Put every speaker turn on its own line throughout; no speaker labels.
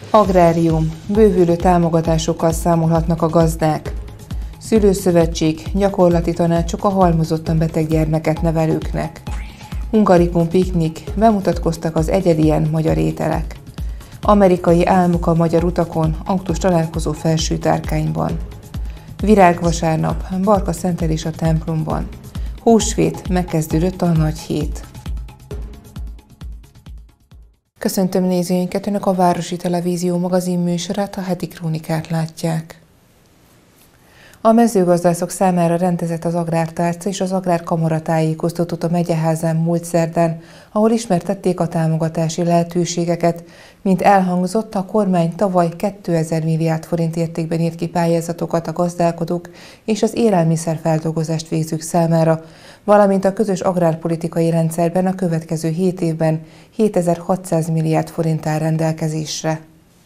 Agrárium. Bővülő támogatásokkal számolhatnak a gazdák. Szülőszövetség. Gyakorlati tanácsok a halmozottan beteg gyermeket nevelőknek. Hungarikum piknik. Bemutatkoztak az egyedien magyar ételek. Amerikai álmok a magyar utakon, autós találkozó Felső-Tárkányban. Virágvasárnap. Barka szentelés a templomban. Húsvét. Megkezdődött a nagy hét. Köszöntöm nézőinket, Önök a Városi Televízió magazin műsorát, a heti krónikát látják. A mezőgazdászok számára rendezett az Agrártárca és az Agrárkamara tájékoztatót a Megyeházán múlt szerdán, ahol ismertették a támogatási lehetőségeket. Mint elhangzott, a kormány tavaly 2000 milliárd forint értékben írt ki pályázatokat a gazdálkodók és az élelmiszerfeldolgozást végzők számára, valamint a közös agrárpolitikai rendszerben a következő 7 évben 7600 milliárd forint áll rendelkezésre.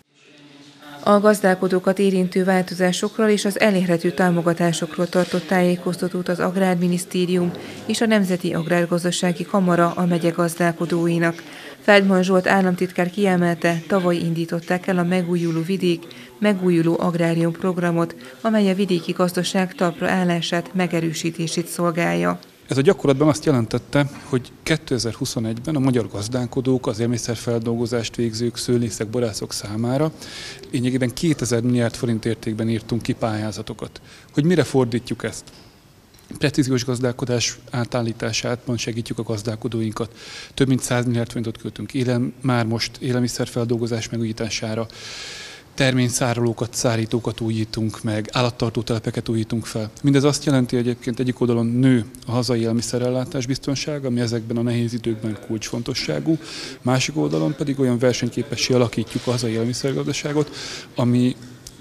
A gazdálkodókat érintő változásokról és az elérhető támogatásokról tartott tájékoztatót az Agrárminisztérium és a Nemzeti Agrárgazdasági Kamara a megye gazdálkodóinak. Feldman Zsolt államtitkár kiemelte, tavaly indították el a Megújuló Vidék, Megújuló Agrárium programot, amely a vidéki gazdaság talpra állását, megerősítését szolgálja.
Ez a gyakorlatban azt jelentette, hogy 2021-ben a magyar gazdálkodók, az élelmiszerfeldolgozást végzők, szőlészek, borászok számára lényegében 2000 milliárd forint értékben írtunk ki pályázatokat. Hogy mire fordítjuk ezt? Precíziós gazdálkodás átállításában segítjük a gazdálkodóinkat. Több mint 100 milliárd forintot költünk már most élelmiszerfeldolgozás megújítására. Terményszárolókat, szárítókat újítunk meg, állattartó telepeket újítunk fel. Mindez azt jelenti, hogy egyébként egyik oldalon nő a hazai élelmiszerellátás biztonsága, ami ezekben a nehéz időkben kulcsfontosságú, másik oldalon pedig olyan versenyképessé alakítjuk a hazai élelmiszergazdaságot, ami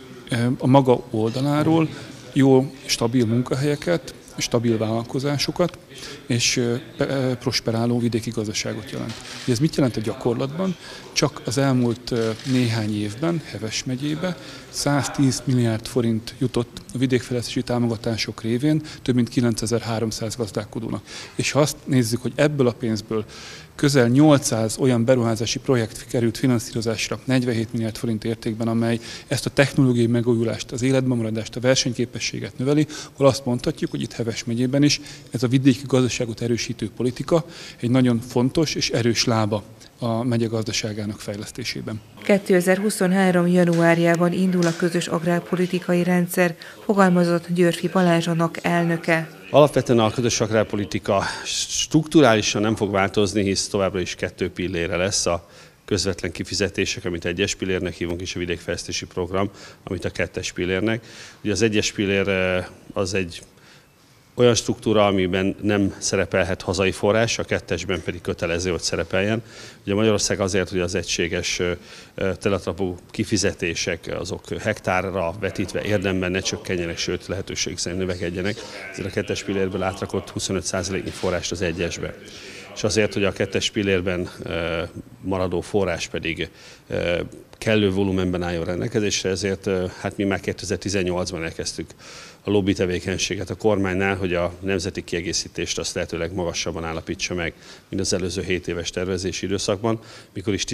a maga oldaláról jó, stabil munkahelyeket, stabil vállalkozásokat és prosperáló vidéki gazdaságot jelent. Ez mit jelent a gyakorlatban? Csak az elmúlt néhány évben Heves megyébe 110 milliárd forint jutott a vidékfejlesztési támogatások révén több mint 9300 gazdálkodónak. És ha azt nézzük, hogy ebből a pénzből közel 800 olyan beruházási projekt került finanszírozásra 47 milliárd forint értékben, amely ezt a technológiai megújulást, az életben maradást, a versenyképességet növeli, hol azt mondhatjuk, hogy itt Heves megyében is ez a vidéki gazdaságot erősítő politika egy nagyon fontos és erős lába a megye gazdaságának fejlesztésében.
2023. januárjában indul a közös agrárpolitikai rendszer, fogalmazott Györfi Balázs elnöke.
Alapvetően a közös agrárpolitika strukturálisan nem fog változni, hisz továbbra is 2 pillére lesz, a közvetlen kifizetések, amit 1-es pillérnek hívunk, és a vidékfejlesztési program, amit a 2-es pillérnek. Ugye az 1-es pillér az egy olyan struktúra, amiben nem szerepelhet hazai forrás, a 2-esben pedig kötelező, hogy szerepeljen. Ugye Magyarország azért, hogy az egységes teletrapú kifizetések azok hektárra vetítve érdemben ne csökkenjenek, sőt lehetőség szerint növekedjenek, ezért a 2-es pillérből átrakott 25%-nyi forrást az 1-esbe. És azért, hogy a 2-es pillérben maradó forrás pedig kellő volumenben álljon rendelkezésre, ezért hát mi már 2018-ban elkezdtük a lobby tevékenységet a kormánynál, hogy a nemzeti kiegészítést azt lehetőleg magasabban állapítsa meg, mint az előző 7 éves tervezési időszakban, mikor is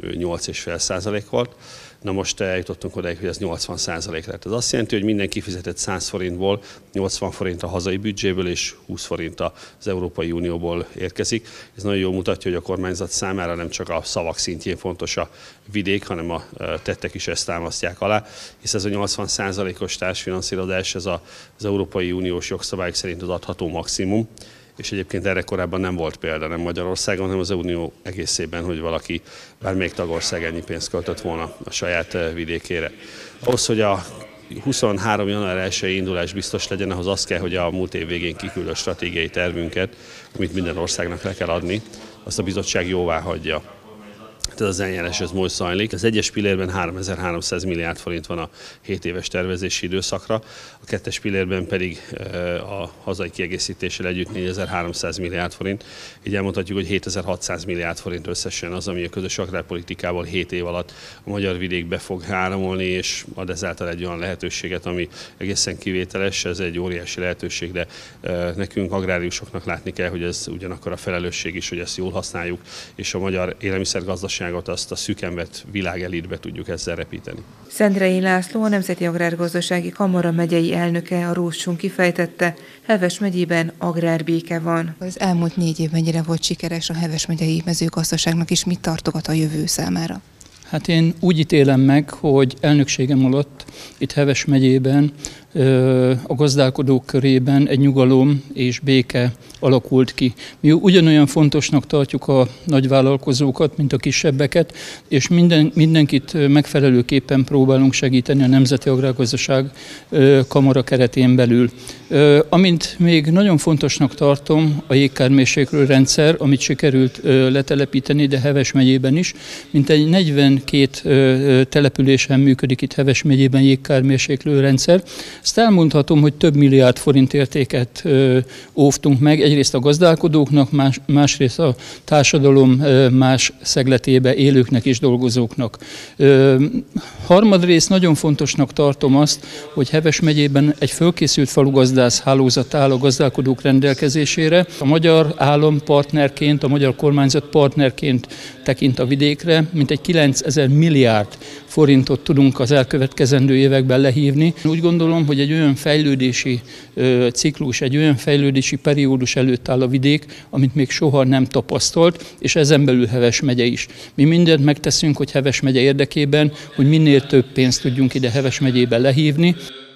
18,5% volt. Na most eljutottunk odáig, hogy ez 80% lett. Ez azt jelenti, hogy minden kifizetett 100 forintból 80 forint a hazai büdzséből és 20 forint az Európai Unióból érkezik. Ez nagyon jól mutatja, hogy a kormányzat számára nem csak a szavak szintjén fontos a vidék, hanem a tettek is ezt támasztják alá, hisz ez a 80%-os társfinanszírozás, ez az Európai Uniós jogszabályok szerint az adható maximum, és egyébként erre korábban nem volt példa, nem Magyarországon, hanem az Unió egészében, hogy valaki bármelyik tagország ennyi pénzt költött volna a saját vidékére. Ahhoz, hogy a 23. január 1-i indulás biztos legyen, ahhoz az kell, hogy a múlt év végén kiküldött stratégiai tervünket, amit minden országnak le kell adni, azt a bizottság jóvá hagyja. Ez az eljárás, ez most zajlik. Az 1-es pillérben 3300 milliárd forint van a 7 éves tervezési időszakra, a 2-es pillérben pedig a hazai kiegészítéssel együtt 4300 milliárd forint. Így elmondhatjuk, hogy 7600 milliárd forint összesen az, ami a közös agrárpolitikából 7 év alatt a magyar vidékbe fog áramolni, és ad ezáltal egy olyan lehetőséget, ami egészen kivételes, ez egy óriási lehetőség, de nekünk agráriusoknak látni kell, hogy ez ugyanakkor a felelősség is, hogy ezt jól használjuk, és a magyar élelmiszergazdaság gazdaságot azt a szűken vett világelitbe tudjuk ezzel repíteni.
Szendrei László, a Nemzeti Agrárgazdasági Kamara megyei elnöke a Rózsun kifejtette, Heves megyében agrárbéke van. Az elmúlt 4 év mennyire volt sikeres a Heves megyei mezőgazdaságnak, és mit tartogat a jövő számára?
Hát én úgy ítélem meg, hogy elnökségem alatt itt Heves megyében a gazdálkodók körében egy nyugalom és béke alakult ki. Mi ugyanolyan fontosnak tartjuk a nagyvállalkozókat, mint a kisebbeket, és mindenkit megfelelőképpen próbálunk segíteni a Nemzeti Agrárgazdaság Kamara keretén belül. Amint még nagyon fontosnak tartom a jégkármérséklő rendszer, amit sikerült letelepíteni, de Heves megyében is, mintegy 42 településen működik itt Heves megyében jégkármérséklő rendszer. Ezt elmondhatom, hogy több milliárd forint értéket óvtunk meg, egyrészt a gazdálkodóknak, másrészt a társadalom más szegletébe élőknek és dolgozóknak. Harmadrészt nagyon fontosnak tartom azt, hogy Heves megyében egy fölkészült falugazdász hálózat áll a gazdálkodók rendelkezésére. A magyar állam partnerként, a magyar kormányzat partnerként tekint a vidékre, mintegy 9000 milliárd forintot tudunk az elkövetkezendő években lehívni. Úgy gondolom, hogy egy olyan fejlődési ciklus, egy olyan fejlődési periódus előtt áll a vidék, amit még soha nem tapasztalt, és ezen belül Heves megye is. Mi mindent megteszünk, hogy Heves megye érdekében, hogy minél több pénzt tudjunk ide Heves megyébe lehívni.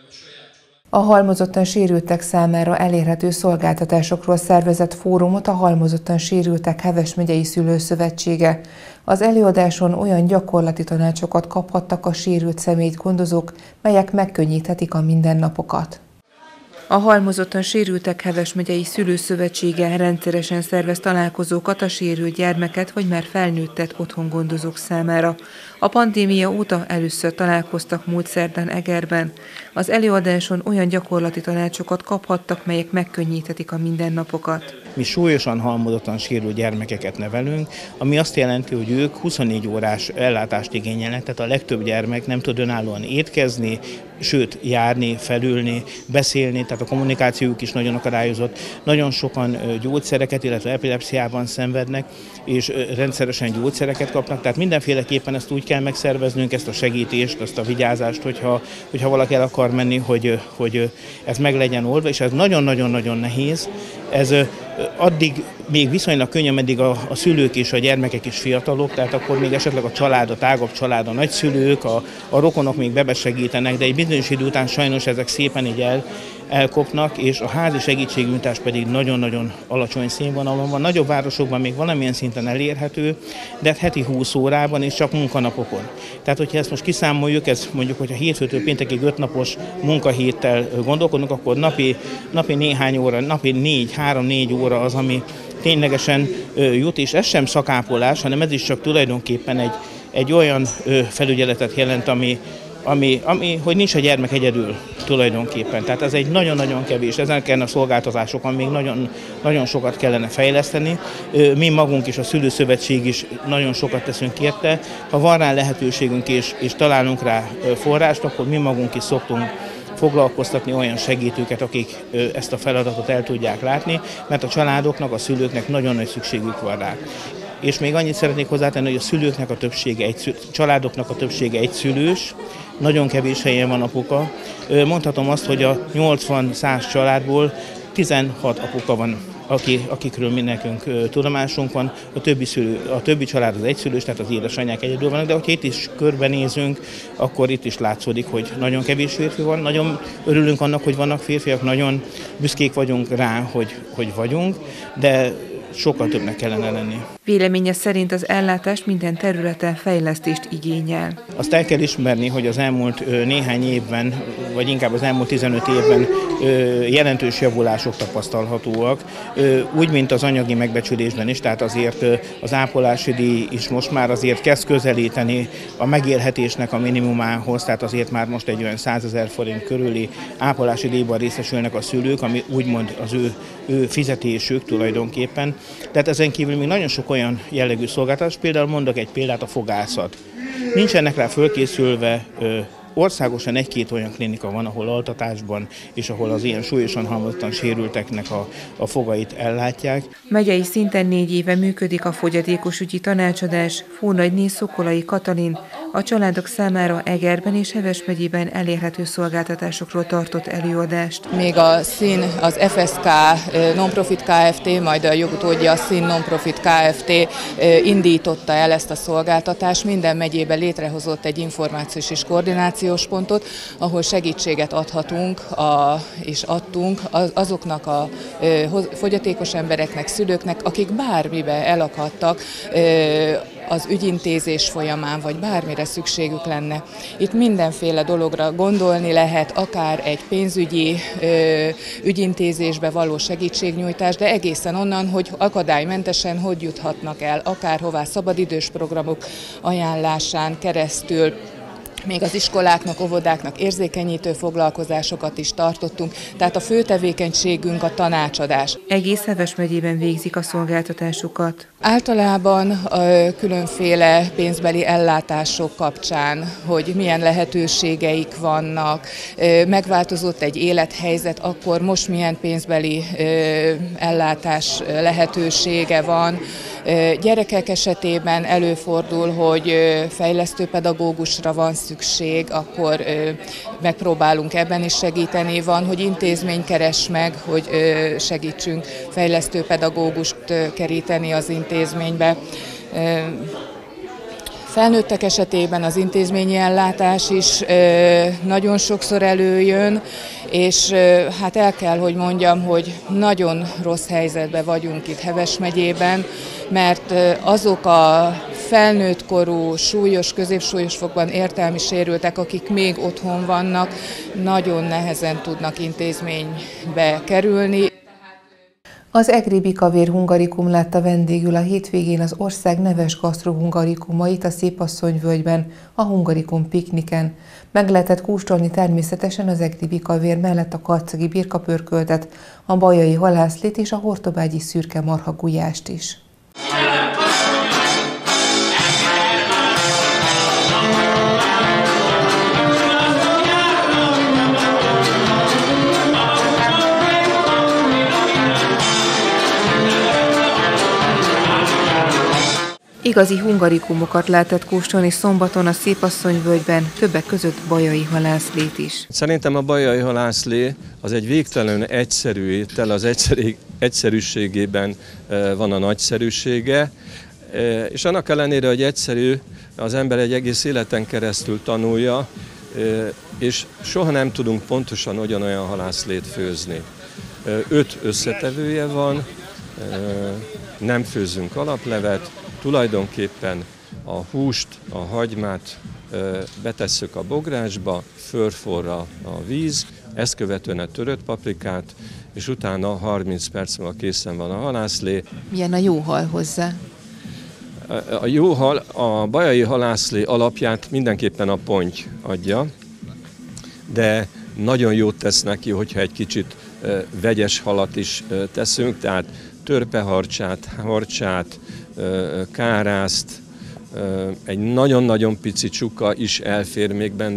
A halmozottan sérültek számára elérhető szolgáltatásokról szervezett fórumot a Halmozottan Sérültek Heves megyei Szülőszövetsége. Az előadáson olyan gyakorlati tanácsokat kaphattak a sérült személyt gondozók, melyek megkönnyíthetik a mindennapokat. A Halmozottan Sérültek Heves megyei Szülőszövetsége rendszeresen szervez találkozókat a sérült gyermeket vagy már felnőttet otthon gondozók számára. A pandémia óta először találkoztak múlt szerdán Egerben. Az előadáson olyan gyakorlati tanácsokat kaphattak, melyek megkönnyíthetik a mindennapokat.
Mi súlyosan halmozottan sérült gyermekeket nevelünk, ami azt jelenti, hogy ők 24 órás ellátást igényelnek, tehát a legtöbb gyermek nem tud önállóan étkezni, sőt járni, felülni, beszélni, tehát a kommunikációjuk is nagyon akadályozott. Nagyon sokan gyógyszereket, illetve epilepsziában szenvednek, és rendszeresen gyógyszereket kapnak, tehát mindenféleképpen ezt úgy kell megszerveznünk, ezt a segítést, ezt a vigyázást, hogyha valaki el akar menni, hogy ez meg legyen oldva, és ez nagyon-nagyon-nagyon nehéz. Ez addig még viszonylag könnyű, ameddig a szülők és a gyermekek is fiatalok, tehát akkor még esetleg a család, a tágabb család, a nagyszülők, a rokonok még bebesegítenek, de egy bizonyos idő után sajnos ezek szépen így elkopnak, és a házi segítségnyújtás pedig nagyon-nagyon alacsony színvonalon van. Nagyobb városokban még valamilyen szinten elérhető, de heti 20 órában és csak munkanapokon. Tehát, hogyha ezt most kiszámoljuk, ez mondjuk, hogyha hétfőtől péntekig 5 napos munkahéttel gondolkodunk, akkor napi néhány óra, napi 3-4 óra az, ami ténylegesen jut, és ez sem szakápolás, hanem ez is csak tulajdonképpen egy olyan felügyeletet jelent, ami, hogy nincs a gyermek egyedül tulajdonképpen. Tehát ez egy nagyon-nagyon kevés, ezeken a szolgáltatásokon még nagyon, nagyon sokat kellene fejleszteni. Mi magunk is, a Szülőszövetség is nagyon sokat teszünk érte. Ha van rá lehetőségünk és találunk rá forrást, akkor mi magunk is szoktunk foglalkoztatni olyan segítőket, akik ezt a feladatot el tudják látni, mert a családoknak, a szülőknek nagyon nagy szükségük van rá. És még annyit szeretnék hozzátenni, hogy a szülőknek a többsége, családoknak a többsége egyszülős, nagyon kevés helyen van apuka. Mondhatom azt, hogy a 80-100 családból 16 apuka van, akikről mi nekünk tudomásunk van, a többi család az egyszülős, tehát az édesanyák egyedül vannak, de hogyha itt is körbenézünk, akkor itt is látszódik, hogy nagyon kevés férfi van. Nagyon örülünk annak, hogy vannak férfiak, nagyon büszkék vagyunk rá, hogy vagyunk, de sokkal többnek kellene lenni.
Véleménye szerint az ellátás minden területen fejlesztést igényel.
Azt el kell ismerni, hogy az elmúlt néhány évben, vagy inkább az elmúlt 15 évben jelentős javulások tapasztalhatóak, úgy, mint az anyagi megbecsülésben is, tehát azért az ápolási díj is most már azért kezd közelíteni a megélhetésnek a minimumához, tehát azért már most egy olyan 100 000 forint körüli ápolási díjban részesülnek a szülők, ami úgymond az ő fizetésük tulajdonképpen. Tehát ezen kívül még nagyon sok olyan jellegű szolgáltatás, például mondok egy példát, a fogászat. Nincsenek rá fölkészülve Országosan egy-két olyan klinika van, ahol altatásban és ahol az ilyen súlyosan halmozottan sérülteknek a fogait ellátják.
Megyei szinten 4 éve működik a fogyatékosügyi tanácsadás. Fónagyné Szokolai Katalin a családok számára Egerben és Heves megyében elérhető szolgáltatásokról tartott előadást.
Még a SZIN, az FSK Nonprofit Kft., majd a jogutódja a SZIN Nonprofit Kft. Indította el ezt a szolgáltatást. Minden megyében létrehozott egy információs és koordinációs pontot, ahol segítséget adhatunk és adtunk azoknak a fogyatékos embereknek, szülőknek, akik bármibe elakadtak az ügyintézés folyamán, vagy bármire szükségük lenne. Itt mindenféle dologra gondolni lehet, akár egy pénzügyi ügyintézésbe való segítségnyújtás, de egészen onnan, hogy akadálymentesen hogy juthatnak el, akárhová, szabadidős programok ajánlásán keresztül. Még az iskoláknak, óvodáknak érzékenyítő foglalkozásokat is tartottunk, tehát a fő tevékenységünk a tanácsadás.
Egész Heves megyében végzik a szolgáltatásukat.
Általában különféle pénzbeli ellátások kapcsán, hogy milyen lehetőségeik vannak, megváltozott egy élethelyzet, akkor most milyen pénzbeli ellátás lehetősége van. Gyerekek esetében előfordul, hogy fejlesztőpedagógusra van szükség, akkor megpróbálunk ebben is segíteni. Van, hogy intézmény keres meg, hogy segítsünk fejlesztőpedagógust keríteni az intézménybe. Felnőttek esetében az intézményi ellátás is nagyon sokszor előjön, és hát el kell, hogy mondjam, hogy nagyon rossz helyzetben vagyunk itt Heves megyében, mert azok a felnőtt korú, súlyos, középsúlyos fokban értelmi sérültek, akik még otthon vannak, nagyon nehezen tudnak intézménybe kerülni.
Az egri bikavér hungarikum látta vendégül a hétvégén az ország neves gasztrohungarikumait a Szépasszonyvölgyben, a Hungarikum pikniken. Meg lehetett kóstolni természetesen az egri bikavér mellett a karcagi birkapörköltet, a bajai halászlét és a hortobágyi szürke marha gulyást is. Igazi hungarikumokat lehetett kóstolni szombaton a Szépasszonyvölgyben, többek között bajai halászlét is.
Szerintem a bajai halászlé az egy végtelenül egyszerű étel, az egyszerűségében van a nagyszerűsége, és annak ellenére, hogy egyszerű, az ember egy egész életen keresztül tanulja, és soha nem tudunk pontosan ugyanolyan halászlét főzni. 5 összetevője van, nem főzünk alaplevet, tulajdonképpen a húst, a hagymát betesszük a bográsba, fölforra a víz, ezt követően a törött paprikát, és utána 30 perc múlva készen van a halászlé.
Milyen a jó hal hozzá?
A jó hal, a bajai halászlé alapját mindenképpen a ponty adja, de nagyon jót tesz neki, hogyha egy kicsit vegyes halat is teszünk, tehát törpeharcsát, harcsát, kárászt, egy nagyon-nagyon pici csuka is elfér még benne.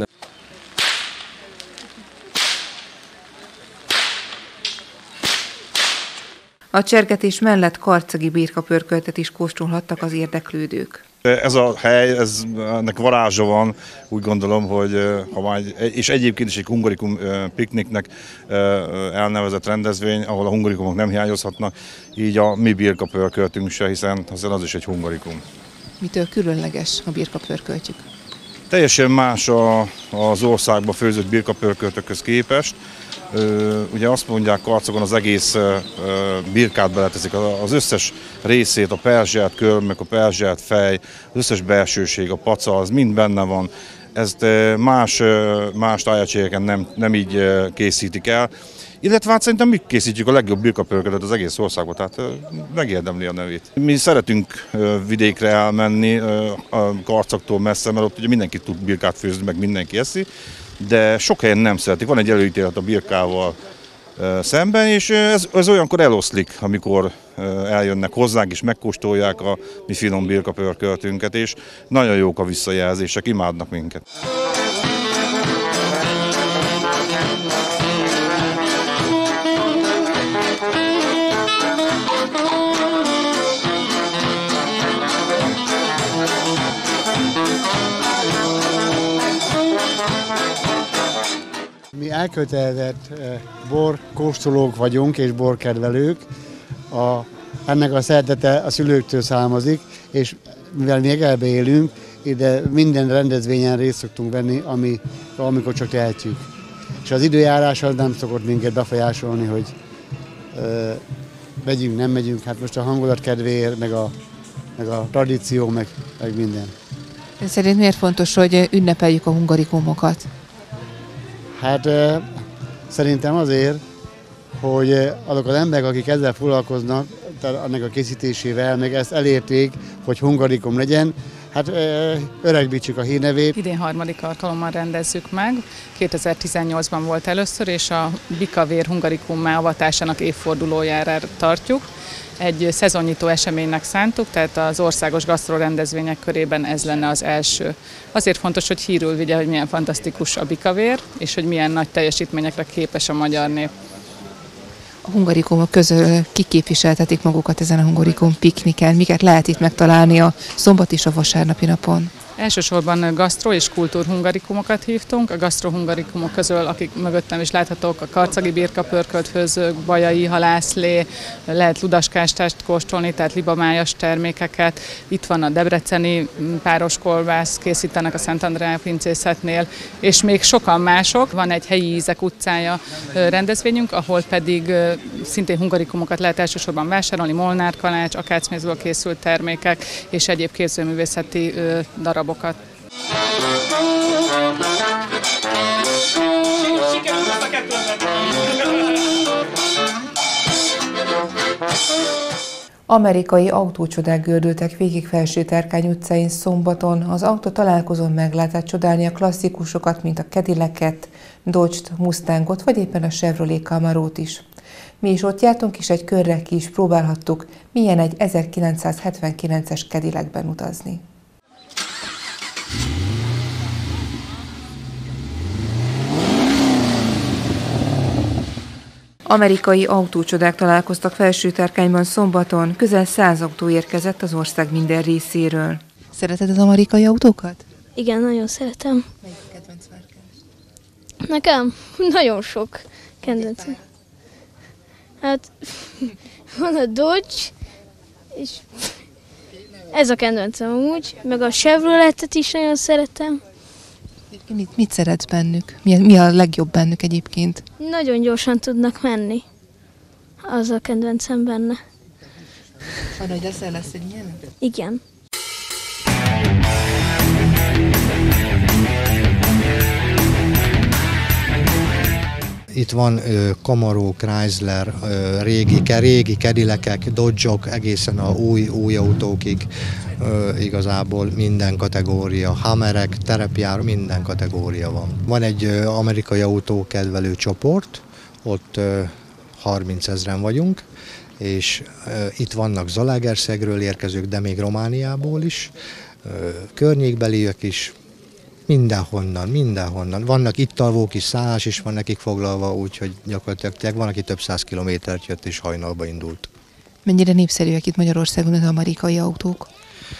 A csergetés mellett karcagi birkapörköltet is kóstolhattak az érdeklődők.
Ez a hely, ennek varázsa van, úgy gondolom, hogy és egyébként is egy hungarikum pikniknek elnevezett rendezvény, ahol a hungarikumok nem hiányozhatnak, így a mi birkapörköltünk se, hiszen az is egy hungarikum.
Mitől különleges a birkapörköltjük?
Teljesen más az országban főzött birkapörköltökhöz képest. Ugye azt mondják, Karcagon az egész birkát beleteszik, az összes részét, a perzselt körmök, a perzselt fej, az összes belsőség, a paca, az mind benne van. Ezt más tájegységeken nem így készítik el. Illetve hát szerintem mi készítjük a legjobb birkapörköltet az egész országban, tehát megérdemli a nevét. Mi szeretünk vidékre elmenni, a Karcaktól messze, mert ott ugye mindenki tud birkát főzni, meg mindenki eszi, de sok helyen nem szeretik. Van egy előítélet a birkával szemben, és ez olyankor eloszlik, amikor eljönnek hozzánk és megkóstolják a mi finom birkapörköltünket, és nagyon jók a visszajelzések, imádnak minket.
elkötelezett borkóstolók vagyunk és borkedvelők. Ennek a szeretete a szülőktől származik, és mivel mi Egerbe élünk, ide minden rendezvényen részt szoktunk venni, amikor csak tehetjük. És az időjárás az nem szokott minket befolyásolni, hogy megyünk, nem megyünk. Hát most a hangulat kedvéért, meg a tradíció, meg minden.
Szerint miért fontos, hogy ünnepeljük a hungarikumokat?
Hát szerintem azért, hogy azok az emberek, akik ezzel foglalkoznak, annak a készítésével, meg ezt elérték, hogy hungarikum legyen, hát öregbítsük a hírnevét.
Idén 3. alkalommal rendezzük meg. 2018-ban volt először, és a bikavér hungarikummá avatásának évfordulójára tartjuk. Egy szezonnyitó eseménynek szántuk, tehát az országos gasztrorendezvények körében ez lenne az első. Azért fontos, hogy hírül vigye, hogy milyen fantasztikus a bikavér, és hogy milyen nagy teljesítményekre képes a magyar nép.
A hungarikumok közül kiképviseltetik magukat ezen a hungarikum pikniken? Miket lehet itt megtalálni a szombat és a vasárnapi napon?
Elsősorban gasztro és kultúrhungarikumokat hívtunk. A gasztrohungarikumok közül, akik mögöttem is láthatók, a karcagi birkapörkölt főzők, bajai halászlé, lehet ludaskástást kóstolni, tehát libamájas termékeket. Itt van a debreceni páros kolbász, készítenek a Szent Andrea pincészetnél, és még sokan mások. Van egy helyi ízek utcája rendezvényünk, ahol pedig szintén hungarikumokat lehet elsősorban vásárolni, molnárkalács, akácmézből készült termékek és egyéb képzőművészeti darabokat.
Amerikai autócsodák gördültek végig Felső-Terkány utcáin szombaton. Az autó találkozón meg lehetett csodálni a klasszikusokat, mint a Cadillacet, Dodge-t, Mustangot, vagy éppen a Chevrolet Camarót is. Mi is ott jártunk, és egy körre ki is próbálhattuk, milyen egy 1979-es Cadillacben utazni. Amerikai autócsodák találkoztak Felső-Terkányban szombaton, közel 100 autó érkezett az ország minden részéről. Szereted az amerikai autókat?
Igen, nagyon szeretem.
Melyik kedvenc márkás?
Nekem nagyon sok kedvencem. Hát van a Dodge, és ez a kedvencem amúgy, meg a Chevroletet is nagyon szeretem.
Mit szeretsz bennük? Mi a legjobb bennük egyébként?
Nagyon gyorsan tudnak menni. Az a kedvencem benne.
Van, hogy lesz egy ilyen?
Igen.
Itt van Camaro, Chrysler, régi Cadillacek, Dodge-ok, egészen a új autókig, igazából minden kategória, Hummerek, terepjáró, minden kategória van. Van egy amerikai autókedvelő csoport, ott 30 000-en vagyunk, és itt vannak Zalaegerszegről érkezők, de még Romániából is, környékbeliek is, mindenhonnan. Vannak itt alvók is, szállás is van nekik foglalva, úgyhogy gyakorlatilag van, aki több 100 kilométert jött és hajnalba indult.
Mennyire népszerűek itt Magyarországon az amerikai autók?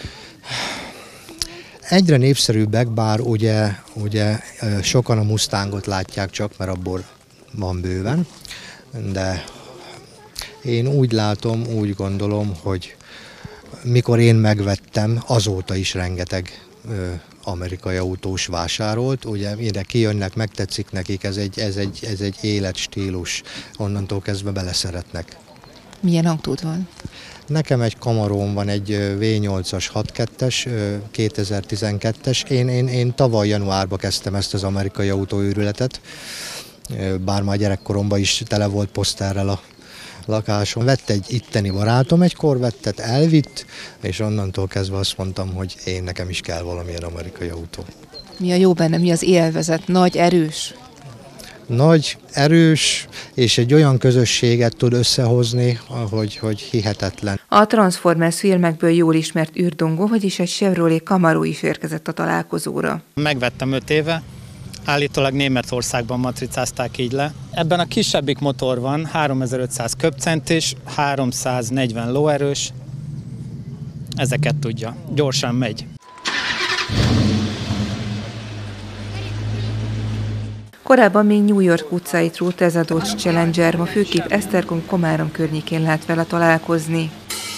Egyre népszerűbbek, bár ugye sokan a Mustangot látják csak, mert abból van bőven, de én úgy látom, úgy gondolom, hogy mikor én megvettem, azóta is rengeteg amerikai autós vásárolt, ugye ide kijönnek, megtetszik nekik, ez egy életstílus, onnantól kezdve beleszeretnek.
Milyen autód van?
Nekem egy Camarón van, egy V8-as 6.2-es, 2012-es. Én tavaly januárban kezdtem ezt az amerikai autóőrületet, bár már gyerekkoromban is tele volt poszterrel a lakáson. Vett egy itteni barátom egy Corvettet, elvitt, és onnantól kezdve azt mondtam, hogy nekem is kell valamilyen amerikai autó.
Mi a jó benne, mi az élvezet? Nagy, erős?
Nagy, erős, és egy olyan közösséget tud összehozni, hogy hihetetlen.
A Transformers filmekből jól ismert űrdongó, vagyis egy Chevrolet Camaro is érkezett a találkozóra.
Megvettem 5 éve, állítólag Németországban matricázták így le. Ebben a kisebbik motor van, 3500 köbcentis, 340 lóerős, ezeket tudja, gyorsan megy.
Korábban még New York utcáit rúlt ez a Dodge Challenger, ma főképp Esztergom-Komárom környékén lehet vele találkozni.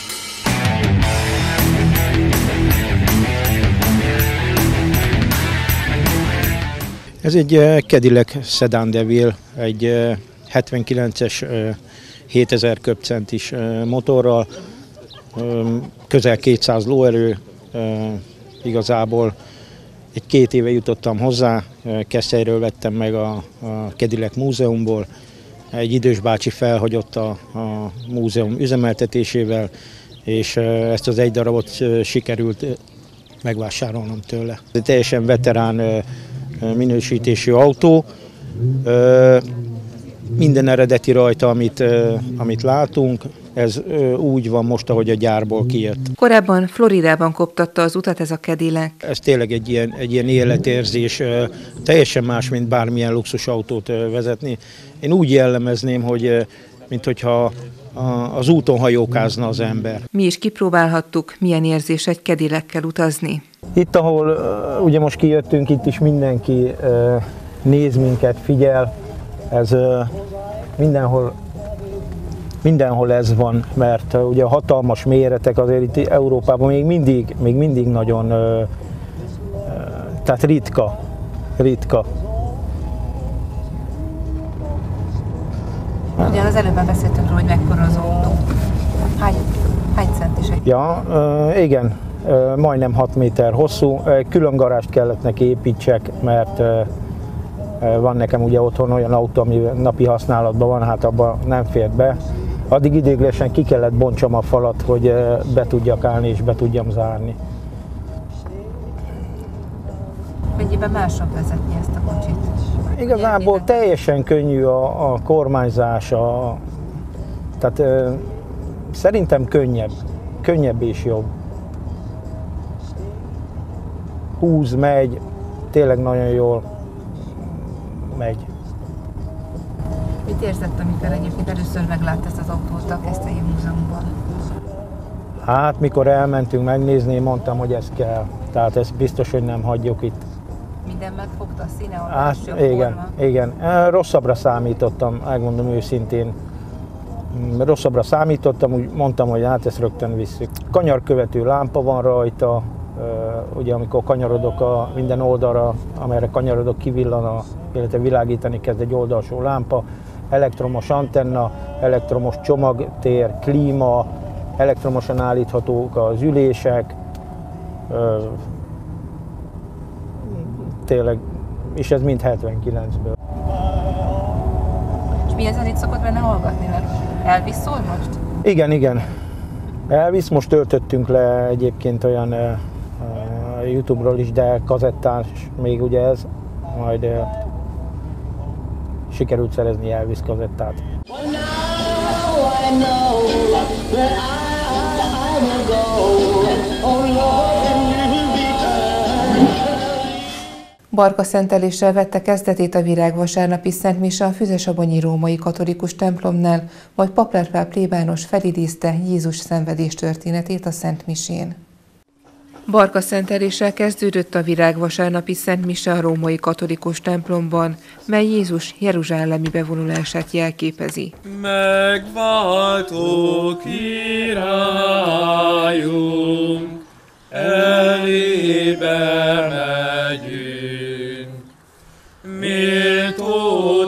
Ez egy Cadillac Sedan DeVille, egy 79-es 7000 köbcentis motorral, közel 200 lóerő, igazából egy 2 éve jutottam hozzá, Keszthelyről vettem meg a Cadillac múzeumból, egy idős bácsi felhagyott a múzeum üzemeltetésével, és ezt az egy darabot sikerült megvásárolnom tőle. Ez teljesen veterán minősítésű autó, minden eredeti rajta, amit látunk, ez úgy van most, ahogy a gyárból kijött.
Korábban Floridában koptatta az utat ez a Cadillac.
Ez tényleg egy ilyen életérzés, teljesen más, mint bármilyen luxusautót vezetni. Én úgy jellemezném, hogy minthogyha az úton hajókázna az ember.
Mi is kipróbálhattuk, milyen érzés egy Cadillac-kel utazni.
Itt, ahol ugye most kijöttünk, itt is mindenki néz minket, figyel. Ez mindenhol ez van, mert ugye a hatalmas méretek azért itt Európában még mindig nagyon, tehát ritka.
Ugye az előbben beszéltünk róla, hogy mekkora az autó. Hány centis egy?
Ja, igen, majdnem 6 méter hosszú. Külön garást kellett neki építsek, mert van nekem ugye otthon olyan autó, ami napi használatban van, hát abban nem fér be. Addig idéglenesen ki kellett bontsam a falat, hogy be tudjak állni és be tudjam zárni.
Mennyiben másabb vezetni ezt a kocsit?
Igazából teljesen könnyű a kormányzás, tehát szerintem könnyebb és jobb. Húz, megy, tényleg nagyon jól megy.
Mit érzett, amikor egyébként először meglátta ezt az autót a Keszthelyi Múzeumban?
Hát, mikor elmentünk megnézni, mondtam, hogy ez kell. Tehát ezt biztos, hogy nem hagyjuk itt.
Minden megfogta a színe, a
hát, igen. Rosszabbra számítottam, megmondom őszintén. Rosszabbra számítottam, úgy mondtam, hogy hát ezt rögtön visszük. Kanyarkövető lámpa van rajta, ugye amikor kanyarodok minden oldalra, amerre kanyarodok, kivillan, illetve világítani kezd egy oldalsó lámpa, elektromos antenna, elektromos csomagtér, klíma, elektromosan állíthatók az ülések, tényleg, és ez mind 79-ből.
És milyen zenét szokott benne hallgatni, mert Elvis szól most?
Igen. Elvis, most töltöttünk le egyébként olyan YouTube-ról is, de kazettás még ugye ez, majd sikerült szerezni Elvis kazettát.
Barkaszenteléssel vette kezdetét a virágvasárnapi szentmise a Füzesabonyi római katolikus templomnál, majd Papler Pál plébános felidézte Jézus szenvedés történetét a szentmisén. Barkaszenteléssel kezdődött a virágvasárnapi szentmise a római katolikus templomban, mely Jézus jeruzsálemi bevonulását jelképezi.
Megváltó királyunk, elébe megyünk, méltó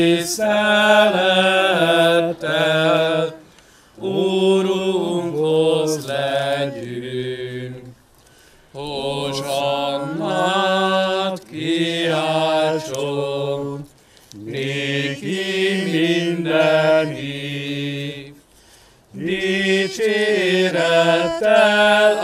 tisztelettel, Úrunkhoz legyünk. Hosannát kiáltson, néki minden hív, dicsérettel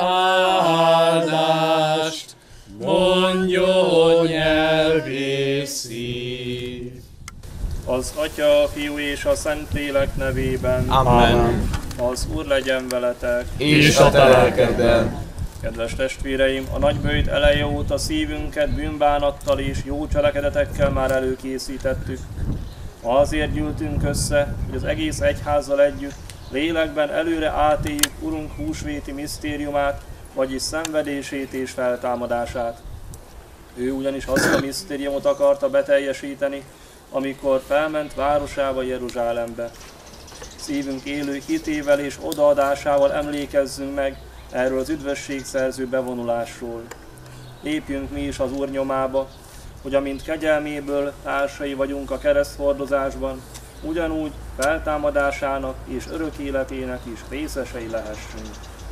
áldást mondjon nyelvész szív.
Az Atya, a Fiú és a Szentlélek nevében.
Amen.
Az Úr legyen veletek.
És a te lelkeddel.
Kedves testvéreim, a nagyböjt eleje óta szívünket bűnbánattal és jó cselekedetekkel már előkészítettük. Ma azért gyűltünk össze, hogy az egész egyházzal együtt lélekben előre átéljük Urunk húsvéti misztériumát, vagyis szenvedését és feltámadását. Ő ugyanis azt a misztériumot akarta beteljesíteni, amikor felment városába, Jeruzsálembe. Szívünk élő hitével és odaadásával emlékezzünk meg erről az üdvösségszerző bevonulásról. Lépjünk mi is az Úr nyomába, hogy amint kegyelméből társai vagyunk a kereszthordozásban, ugyanúgy feltámadásának és örök életének is részesei lehessünk.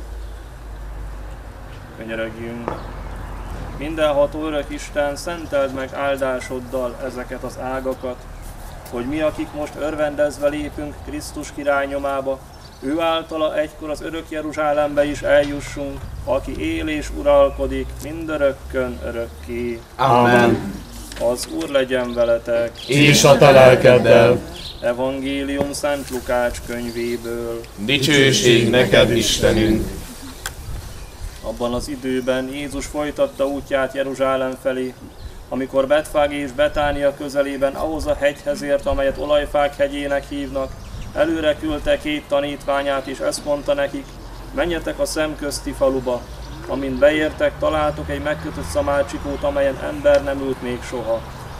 Könyörögjünk! Mindenható örök Isten, szenteld meg áldásoddal ezeket az ágakat, hogy mi, akik most örvendezve lépünk Krisztus király nyomába, ő általa egykor az örök Jeruzsálembe is eljussunk, aki él és uralkodik mindörökkön örökké.
Amen.
Az Úr legyen veletek.
És a te lelkeddel.
Evangélium Szent Lukács könyvéből.
Dicsőség neked, Istenünk.
Abban az időben Jézus folytatta útját Jeruzsálem felé, amikor Betfágé és Betánia közelében ahhoz a hegyhez ért, amelyet Olajfák hegyének hívnak, előre küldte 2 tanítványát, és ezt mondta nekik: menjetek a szemközti faluba. Amint beértek, találtok egy megkötött szamácsikót, amelyen ember nem ült még soha.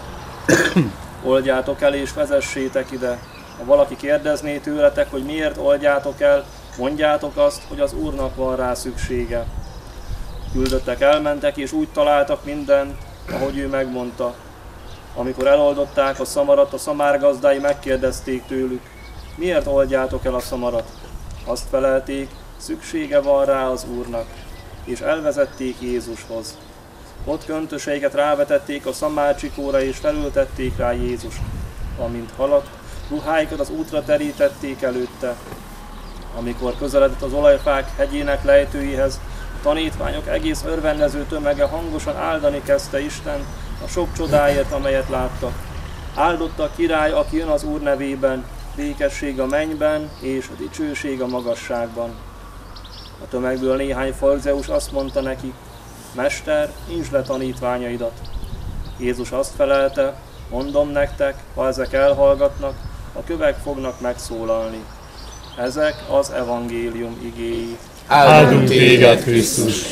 Oldjátok el és vezessétek ide. Ha valaki kérdezné tőletek, hogy miért oldjátok el, mondjátok azt, hogy az Úrnak van rá szüksége. Küldöttek, elmentek, és úgy találtak mindent, ahogy ő megmondta. Amikor eloldották a szamarat, a szamár gazdái megkérdezték tőlük: miért oldjátok el a szamarat? Azt felelték: szüksége van rá az Úrnak. És elvezették Jézushoz. Ott köntöseiket rávetették a szamácsikóra, és felültették rá Jézust. Amint haladt, ruháikat az útra terítették előtte. Amikor közeledett az Olajfák hegyének lejtőihez, a tanítványok egész örvendező tömege hangosan áldani kezdte Istent a sok csodáért, amelyet láttak. Áldotta a király, aki jön az Úr nevében, békesség a mennyben és a dicsőség a magasságban. A tömegből néhány farizeus azt mondta neki: Mester, intsd le tanítványaidat. Jézus azt felelte: mondom nektek, ha ezek elhallgatnak, a kövek fognak megszólalni. Ezek az evangélium igéi.
Áldunk téged, Krisztus!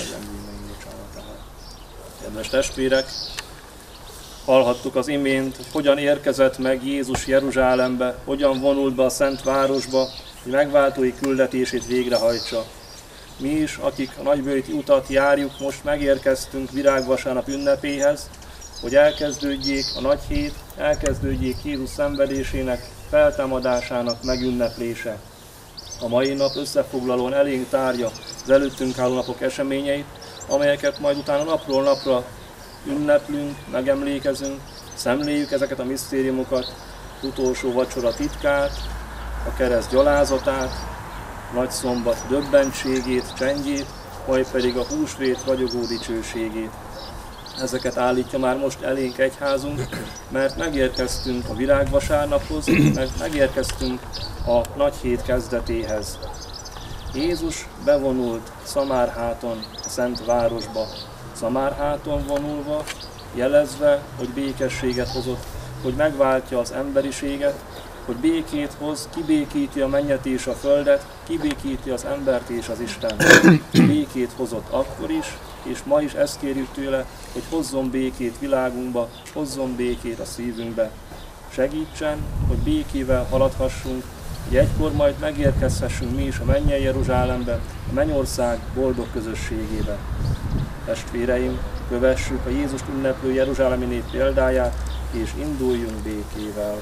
Kedves testvérek, hallhattuk az imént, hogy hogyan érkezett meg Jézus Jeruzsálembe, hogyan vonult be a Szent Városba, hogy megváltói küldetését végrehajtsa. Mi is, akik a nagybőjti utat járjuk, most megérkeztünk Virágvasárnap ünnepéhez, hogy elkezdődjék a nagy hét, elkezdődjék Jézus szenvedésének, feltámadásának megünneplése. A mai nap összefoglalóan elénk tárja az előttünk álló napok eseményeit, amelyeket majd utána napról napra ünneplünk, megemlékezünk, szemléljük ezeket a misztériumokat, utolsó vacsora titkát, a kereszt gyalázatát, nagyszombat döbbentségét, csendjét, majd pedig a húsvét ragyogó dicsőségét. Ezeket állítja már most elénk egyházunk, mert megérkeztünk a Virágvasárnaphoz, mert megérkeztünk a nagy hét kezdetéhez. Jézus bevonult Szamárháton, a Szent Városba. Szamárháton vonulva, jelezve, hogy békességet hozott, hogy megváltja az emberiséget, hogy békét hoz, kibékíti a mennyet és a földet, kibékíti az embert és az Istent. Békét hozott akkor is, és ma is ezt kérjük tőle, hogy hozzon békét világunkba, hozzon békét a szívünkbe. Segítsen, hogy békével haladhassunk, hogy egykor majd megérkezhessünk mi is a mennyei Jeruzsálembe, a mennyország boldog közösségébe. Testvéreim, kövessük a Jézust ünneplő jeruzsálemi nép példáját, és induljunk békével.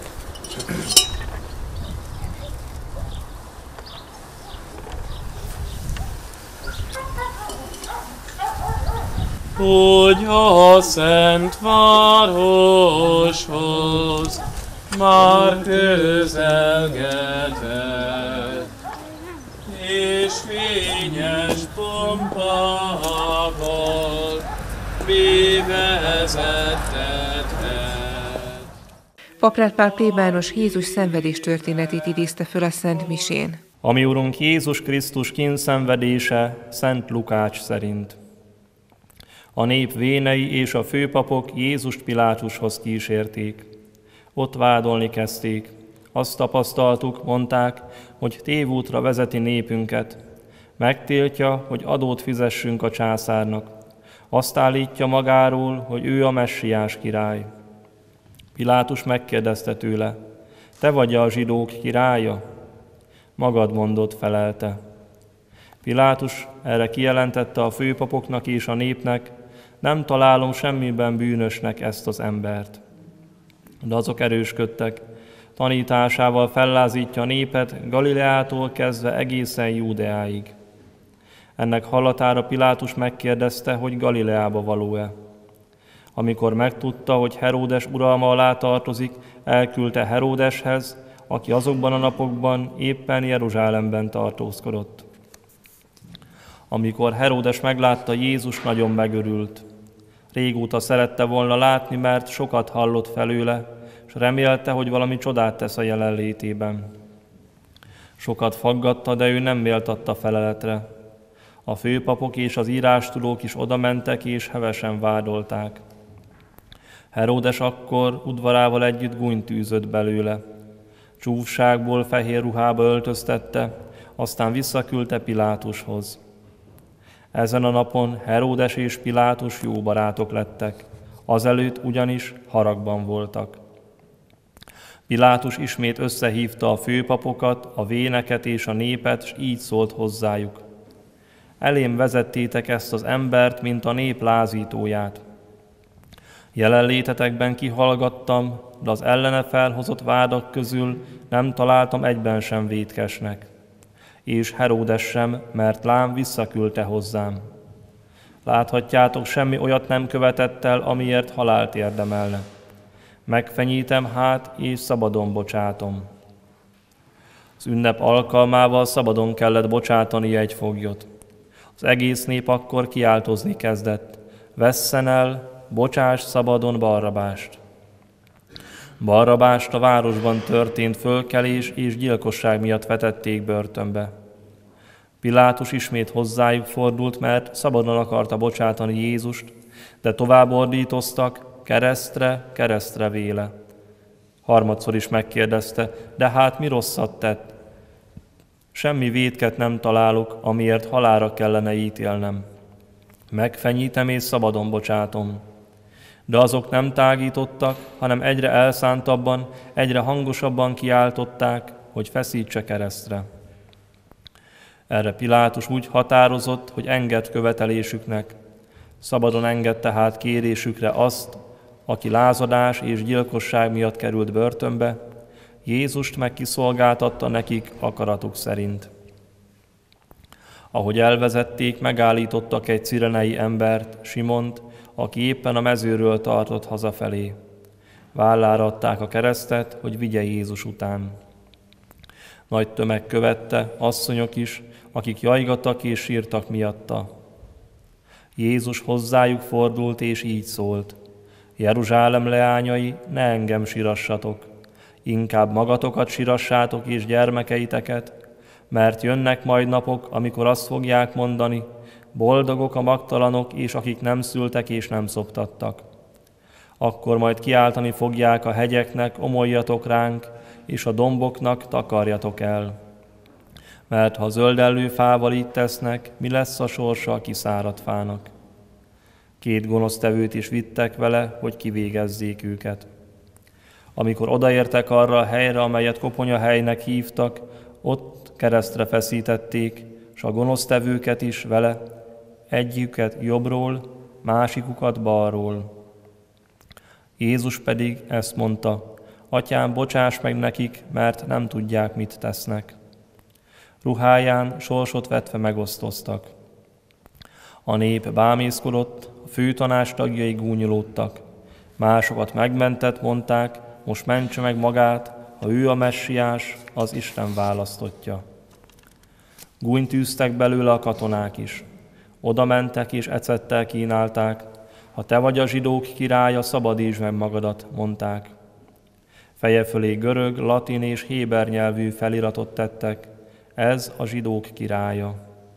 Hogy a szent városhoz már közelgetett, és fényes pompával bevezettetett.
Paprát Pál plébános Jézus szenvedés történetét idézte föl a Szent Misén.
A mi Urunk Jézus Krisztus kínszenvedése Szent Lukács szerint. A nép vénei és a főpapok Jézust Pilátushoz kísérték. Ott vádolni kezdték. Azt tapasztaltuk, mondták, hogy tévútra vezeti népünket. Megtiltja, hogy adót fizessünk a császárnak. Azt állítja magáról, hogy ő a messiás király. Pilátus megkérdezte tőle, te vagy a zsidók királya? Magad mondott, felelte. Pilátus erre kijelentette a főpapoknak és a népnek, nem találom semmiben bűnösnek ezt az embert. De azok erősködtek, tanításával fellázítja a népet Galileától kezdve egészen Júdeáig. Ennek hallatára Pilátus megkérdezte, hogy Galileába való-e. Amikor megtudta, hogy Heródes uralma alá tartozik, elküldte Heródeshez, aki azokban a napokban éppen Jeruzsálemben tartózkodott. Amikor Heródes meglátta Jézus, nagyon megörült. Régóta szerette volna látni, mert sokat hallott felőle, és remélte, hogy valami csodát tesz a jelenlétében. Sokat faggatta, de ő nem méltatta feleletre. A főpapok és az írástudók is odamentek, és hevesen vádolták. Heródes akkor udvarával együtt gúnyt űzött belőle. Csúfságból fehér ruhába öltöztette, aztán visszaküldte Pilátushoz. Ezen a napon Heródes és Pilátus jó barátok lettek, azelőtt ugyanis haragban voltak. Pilátus ismét összehívta a főpapokat, a véneket és a népet, s így szólt hozzájuk. Elém vezettétek ezt az embert, mint a nép lázítóját. Jelenlétetekben kihallgattam, de az ellene felhozott vádak közül nem találtam egyben sem vétkesnek. És Heródes sem, mert lám visszaküldte hozzám. Láthatjátok, semmi olyat nem követett el, amiért halált érdemelne. Megfenyítem hát, és szabadon bocsátom. Az ünnep alkalmával szabadon kellett bocsátani egy foglyot. Az egész nép akkor kiáltozni kezdett. Vesszen el, bocsáss szabadon Barrabást. Barrabást a városban történt fölkelés és gyilkosság miatt vetették börtönbe. Pilátus ismét hozzájuk fordult, mert szabadon akarta bocsátani Jézust, de tovább ordítoztak, keresztre, keresztre véle. Harmadszor is megkérdezte, de hát mi rosszat tett? Semmi vétket nem találok, amiért halálra kellene ítélnem. Megfenyítem és szabadon bocsátom. De azok nem tágítottak, hanem egyre elszántabban, egyre hangosabban kiáltották, hogy feszítse keresztre. Erre Pilátus úgy határozott, hogy enged követelésüknek. Szabadon engedte hát kérésükre azt, aki lázadás és gyilkosság miatt került börtönbe, Jézust meg kiszolgáltatta nekik akaratuk szerint. Ahogy elvezették, megállítottak egy cirenei embert, Simont, aki éppen a mezőről tartott hazafelé. Vállára adták a keresztet, hogy vigye Jézus után. Nagy tömeg követte, asszonyok is, akik jajgattak és sírtak miatta. Jézus hozzájuk fordult és így szólt. Jeruzsálem leányai, ne engem sirassatok, inkább magatokat sirassátok és gyermekeiteket, mert jönnek majd napok, amikor azt fogják mondani, boldogok a magtalanok és akik nem szültek és nem szoptattak. Akkor majd kiáltani fogják a hegyeknek, omoljatok ránk, és a domboknak takarjatok el. Mert ha zöldellő fával így tesznek, mi lesz a sorsa a kiszáradt fának? 2 gonosztevőt is vittek vele, hogy kivégezzék őket. Amikor odaértek arra a helyre, amelyet koponyahelynek hívtak, ott keresztre feszítették, s a gonosztevőket is vele, egyiküket jobbról, másikukat balról. Jézus pedig ezt mondta, Atyám, bocsáss meg nekik, mert nem tudják, mit tesznek. Ruháján sorsot vetve megosztoztak. A nép bámészkodott, a főtanács tagjai gúnyolódtak. Másokat megmentett, mondták, most mentse meg magát, ha ő a messiás, az Isten választottja. Gúnyt űztek belőle a katonák is. Oda mentek és ecettel kínálták, ha te vagy a zsidók királya, szabadítsd meg magadat, mondták. Feje fölé görög, latin és héber nyelvű feliratot tettek, ez a zsidók királya.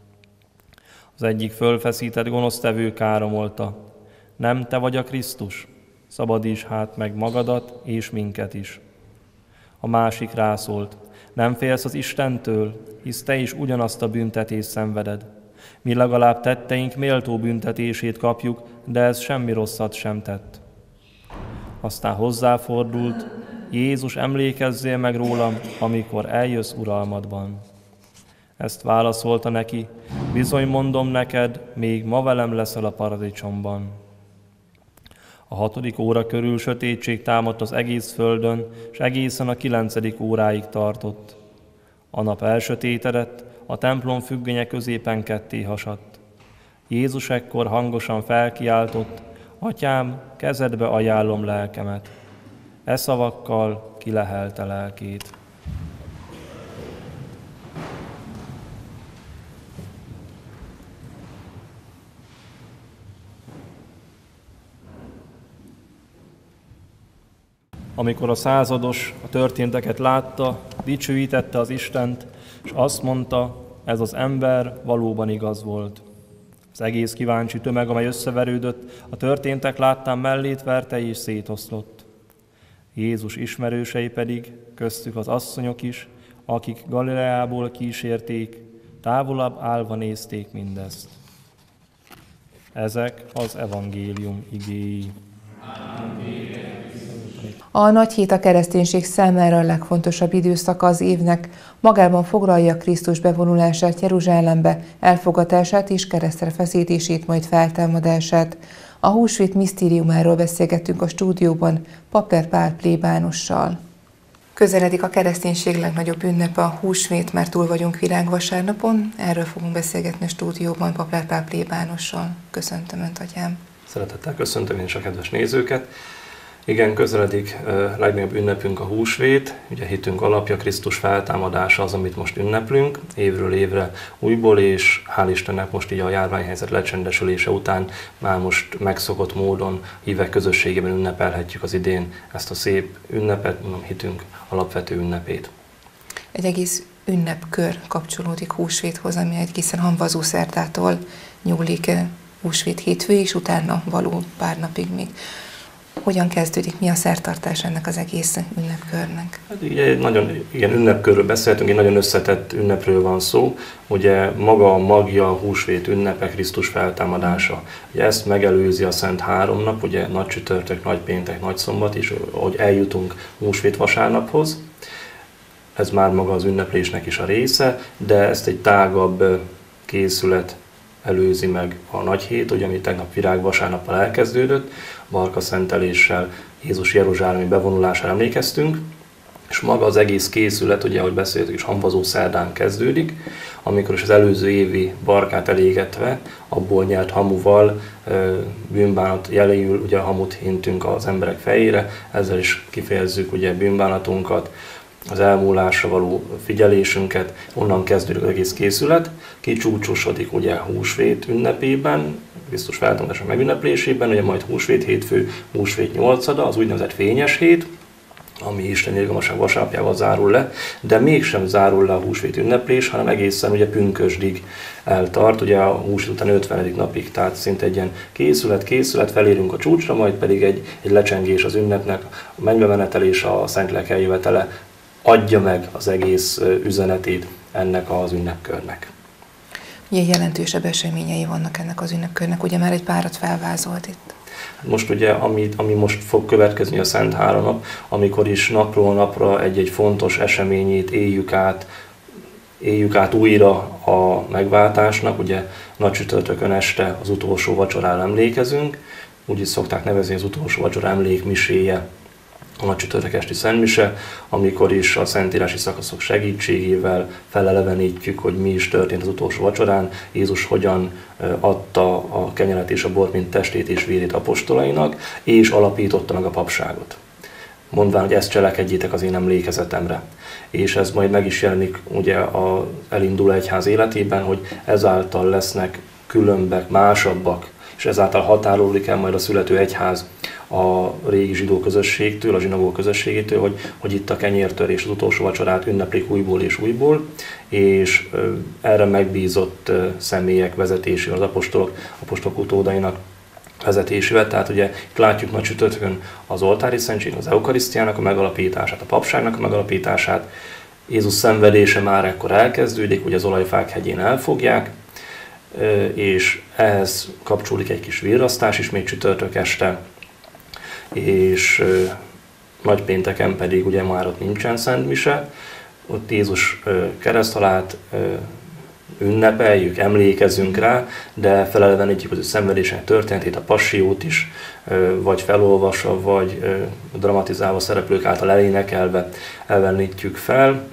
Az egyik fölfeszített gonosztevő káromolta, nem te vagy a Krisztus, szabadíts hát meg magadat és minket is. A másik rászólt, nem félsz az Istentől, hisz te is ugyanazt a büntetést szenveded. Mi legalább tetteink méltó büntetését kapjuk, de ez semmi rosszat sem tett. Aztán hozzáfordult: Jézus, emlékezzél meg rólam, amikor eljössz uralmadban. Ezt válaszolta neki: bizony mondom neked, még ma velem leszel a paradicsomban. A 6. óra körül sötétség támadt az egész földön, és egészen a 9. óráig tartott. A nap elsötétedett, a templom függönye középen ketté hasadt. Jézus ekkor hangosan felkiáltott: Atyám, kezedbe ajánlom lelkemet. E szavakkal kilehelte lelkét. Amikor a százados a történteket látta, dicsőítette az Istent, és azt mondta: ez az ember valóban igaz volt. Az egész kíváncsi tömeg, amely összeverődött, a történtek láttán mellét verte és szétoszlott. Jézus ismerősei pedig, köztük az asszonyok is, akik Galileából kísérték, távolabb állva nézték mindezt. Ezek az evangélium igéi.
A nagy hét a kereszténység számára a legfontosabb időszaka az évnek, magában foglalja Krisztus bevonulását Jeruzsálembe, elfogatását és keresztre feszítését, majd feltámadását. A húsvét misztériumáról beszélgettünk a stúdióban Papler Pál plébánossal. Közeledik a kereszténység legnagyobb ünnepe, a húsvét, mert túl vagyunk virágvasárnapon. Erről fogunk beszélgetni a stúdióban Papler Pál plébánossal. Köszöntöm Önt, atyám!
Szeretettel köszöntöm én is a kedves nézőket. Igen, közeledik legnagyobb ünnepünk a húsvét, ugye hitünk alapja, Krisztus feltámadása az, amit most ünneplünk, évről évre újból, és hál' Istennek most így a járványhelyzet lecsendesülése után már most megszokott módon hívek közösségében ünnepelhetjük az idén ezt a szép ünnepet, mondom, hitünk alapvető ünnepét.
Egy egész ünnepkör kapcsolódik húsvéthoz, ami egészen hamvazó szerdától nyúlik húsvét hétfő, és utána való pár napig még. Hogyan kezdődik, mi a szertartás ennek az egész ünnepkörnek?
Hát ugye nagyon ilyen ünnepkörről beszéltünk, egy nagyon összetett ünnepről van szó. Ugye maga a magja, a húsvét ünnepe, Krisztus feltámadása. Ugye ezt megelőzi a Szent Háromnap, ugye nagy csütörtök, nagy péntek, nagy szombat is, hogy eljutunk húsvét vasárnaphoz. Ez már maga az ünneplésnek is a része, de ezt egy tágabb készület előzi meg a nagy hét, ugye, ami tegnap virágvasárnappal elkezdődött, barka szenteléssel, Jézus jeruzsálemi bevonulására emlékeztünk, és maga az egész készület, ugye, ahogy beszéltük is, hamvazó szerdán kezdődik, amikor is az előző évi barkát elégetve, abból nyert hamuval, bűnbánat jeléül, ugye a hamut hintünk az emberek fejére, ezzel is kifejezzük ugye bűnbánatunkat, az elmúlásra való figyelésünket, onnan kezdődik az egész készület, kicsúcsosodik ugye húsvét ünnepében, Krisztus feltámadása megünneplésében, ugye majd húsvét hétfő, húsvét 8-ada, az úgynevezett fényes hét, ami Isten irgalmasság vasárnapjával zárul le, de mégsem zárul le a húsvét ünneplés, hanem egészen ugye pünkösdig eltart, ugye a húsvét után 50. napig, tehát szinte egy ilyen készület, felérünk a csúcsra, majd pedig egy lecsengés az ünnepnek, a mennybe menetelés, a Szentlélek eljövetele adja meg az egész üzenetét ennek az ünnepkörnek.
Milyen jelentősebb eseményei vannak ennek az ünnepkörnek? Ugye már egy párat felvázolt itt.
Most ugye, ami most fog következni a Szent Háromnap, amikor is napról napra egy-egy fontos eseményét éljük át újra a megváltásnak, ugye nagy csütörtökön este az utolsó vacsorára emlékezünk, úgy is szokták nevezni az utolsó vacsora emlékmiséje, a nagy csütörtök esti szentmise, amikor is a szentírási szakaszok segítségével felelevenítjük, hogy mi is történt az utolsó vacsorán, Jézus hogyan adta a kenyeret és a bort, mint testét és vérét apostolainak, és alapította meg a papságot. Mondván, hogy ezt cselekedjétek az én emlékezetemre. És ez majd meg is jelenik ugye az elinduló egyház életében, hogy ezáltal lesznek különbek, másabbak, és ezáltal határolódik el majd a születő egyház a régi zsidó közösségtől, a zsinagóga közösségétől, hogy itt a kenyértörés, az utolsó vacsorát ünneplik újból, és erre megbízott személyek vezetésével, az apostolok utódainak vezetésével. Tehát ugye itt látjuk nagy csütörtökön az oltári szentség, az eukarisztiának a megalapítását, a papságnak a megalapítását. Jézus szenvedése már ekkor elkezdődik, ugye az olajfák hegyén elfogják, és ehhez kapcsolódik egy kis virrasztás is még csütörtök este, és nagypénteken pedig ugye már ott nincsen szentmise, ott Jézus kereszthalált ünnepeljük, emlékezünk rá, de felelevenítjük az ő szenvedésének történetét, a passiót is, vagy felolvasva, vagy dramatizálva, szereplők által elénekelve elevenítjük fel,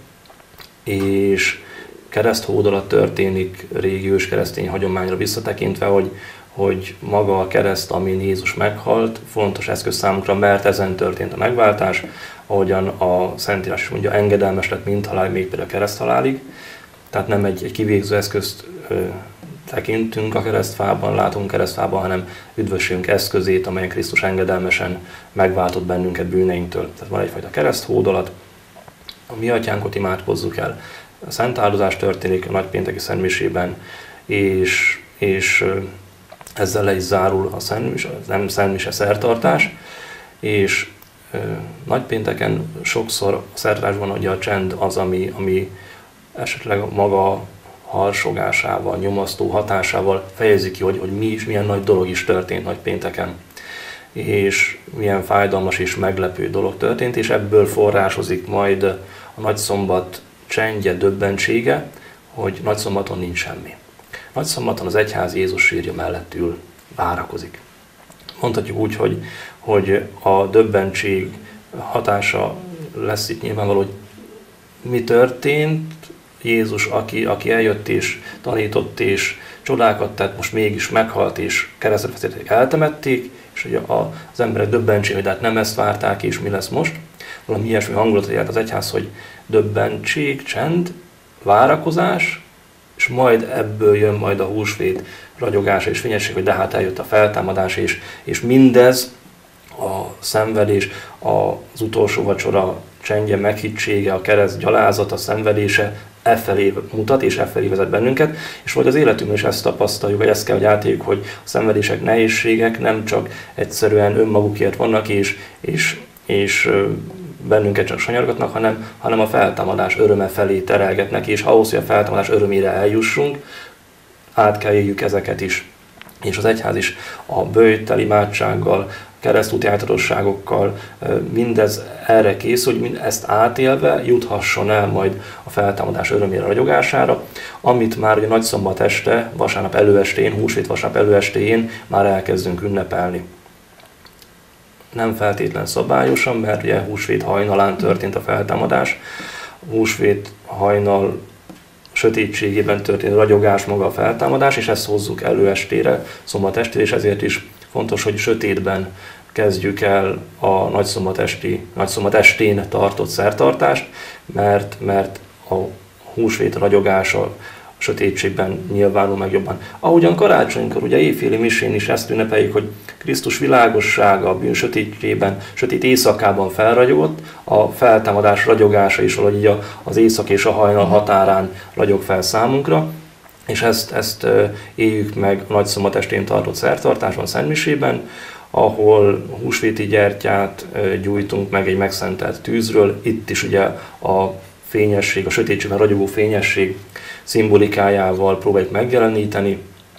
és kereszthódolat történik régi ős keresztény hagyományra visszatekintve, hogy maga a kereszt, amin Jézus meghalt, fontos eszköz számunkra, mert ezen történt a megváltás, ahogyan a Szentírás is mondja, engedelmes lett mindhalál, még például a kereszthalálig. Tehát nem egy kivégző eszközt tekintünk a keresztfában, látunk keresztfában, hanem üdvösségünk eszközét, amelyen Krisztus engedelmesen megváltott bennünket bűneinktől. Tehát van egyfajta kereszthódolat, a mi atyánkot imádkozzuk el, a szent áldozás történik a nagypénteki szentmisében, és ezzel le is zárul a szentmise szertartás, és nagypénteken sokszor a szertartásban ugye a csend az, ami esetleg maga harsogásával, nyomasztó hatásával fejezi ki, hogy mi is, milyen nagy dolog is történt nagypénteken, és milyen fájdalmas és meglepő dolog történt, és ebből forrásozik majd a nagyszombat csendje, döbbentsége, hogy nagyszombaton nincs semmi. Nagyszombaton az egyház Jézus sírja mellett ül, várakozik. Mondhatjuk úgy, hogy a döbbentség hatása lesz itt nyilvánvaló, hogy mi történt, Jézus, aki eljött és tanított és csodákat tett, most mégis meghalt és keresztre feszítették, eltemették, és ugye az emberek döbbentség, hogy hát nem ezt várták, és mi lesz most. Valami ilyesmi hangulatot járt az egyház, hogy döbbentség, csend, várakozás, és majd ebből jön majd a húsvét ragyogása és fényesség, hogy de hát eljött a feltámadás, és mindez, a szenvedés, az utolsó vacsora csendje, meghittsége, a kereszt gyalázata, a szenvedése efelé mutat, és efelé vezet bennünket, és vagy az életünkben is ezt tapasztaljuk, vagy ezt kell, hogy átéljük, hogy a szenvedések, nehézségek nem csak egyszerűen önmagukért vannak, és bennünket csak sanyargatnak, hanem a feltámadás öröme felé terelgetnek, és ahhoz, hogy a feltámadás örömére eljussunk, át kell éljük ezeket is. És az egyház is a böjttel, imádsággal, keresztúti átadosságokkal mindez erre készül, hogy ezt átélve juthasson el majd a feltámadás örömére, ragyogására, amit már ugye nagyszombat este, vasárnap előestéjén, húsvét vasárnap előestéjén már elkezdünk ünnepelni. Nem feltétlen szabályosan, mert ugye húsvét hajnalán történt a feltámadás. Húsvét hajnal sötétségében történt ragyogás maga a feltámadás, és ezt hozzuk előestére, szombat estére, és ezért is fontos, hogy sötétben kezdjük el a nagyszombat estén tartott szertartást, mert a húsvét ragyogása a sötétségben nyilvánul meg jobban. Ahogyan karácsonykor, ugye éjféli misén is ezt ünnepeljük, hogy Krisztus világossága a bűn sötétjében, sötét éjszakában felragyogott, a feltámadás ragyogása is valahogy így az éjszak és a hajnal határán ragyog fel számunkra, és ezt éljük meg a nagyszombat estén tartott szertartásban, szentmisében, ahol húsvéti gyertyát gyújtunk meg egy megszentelt tűzről. Itt is ugye a fényesség, a sötétségben ragyogó fényesség szimbolikájával próbáljuk megjeleníteni,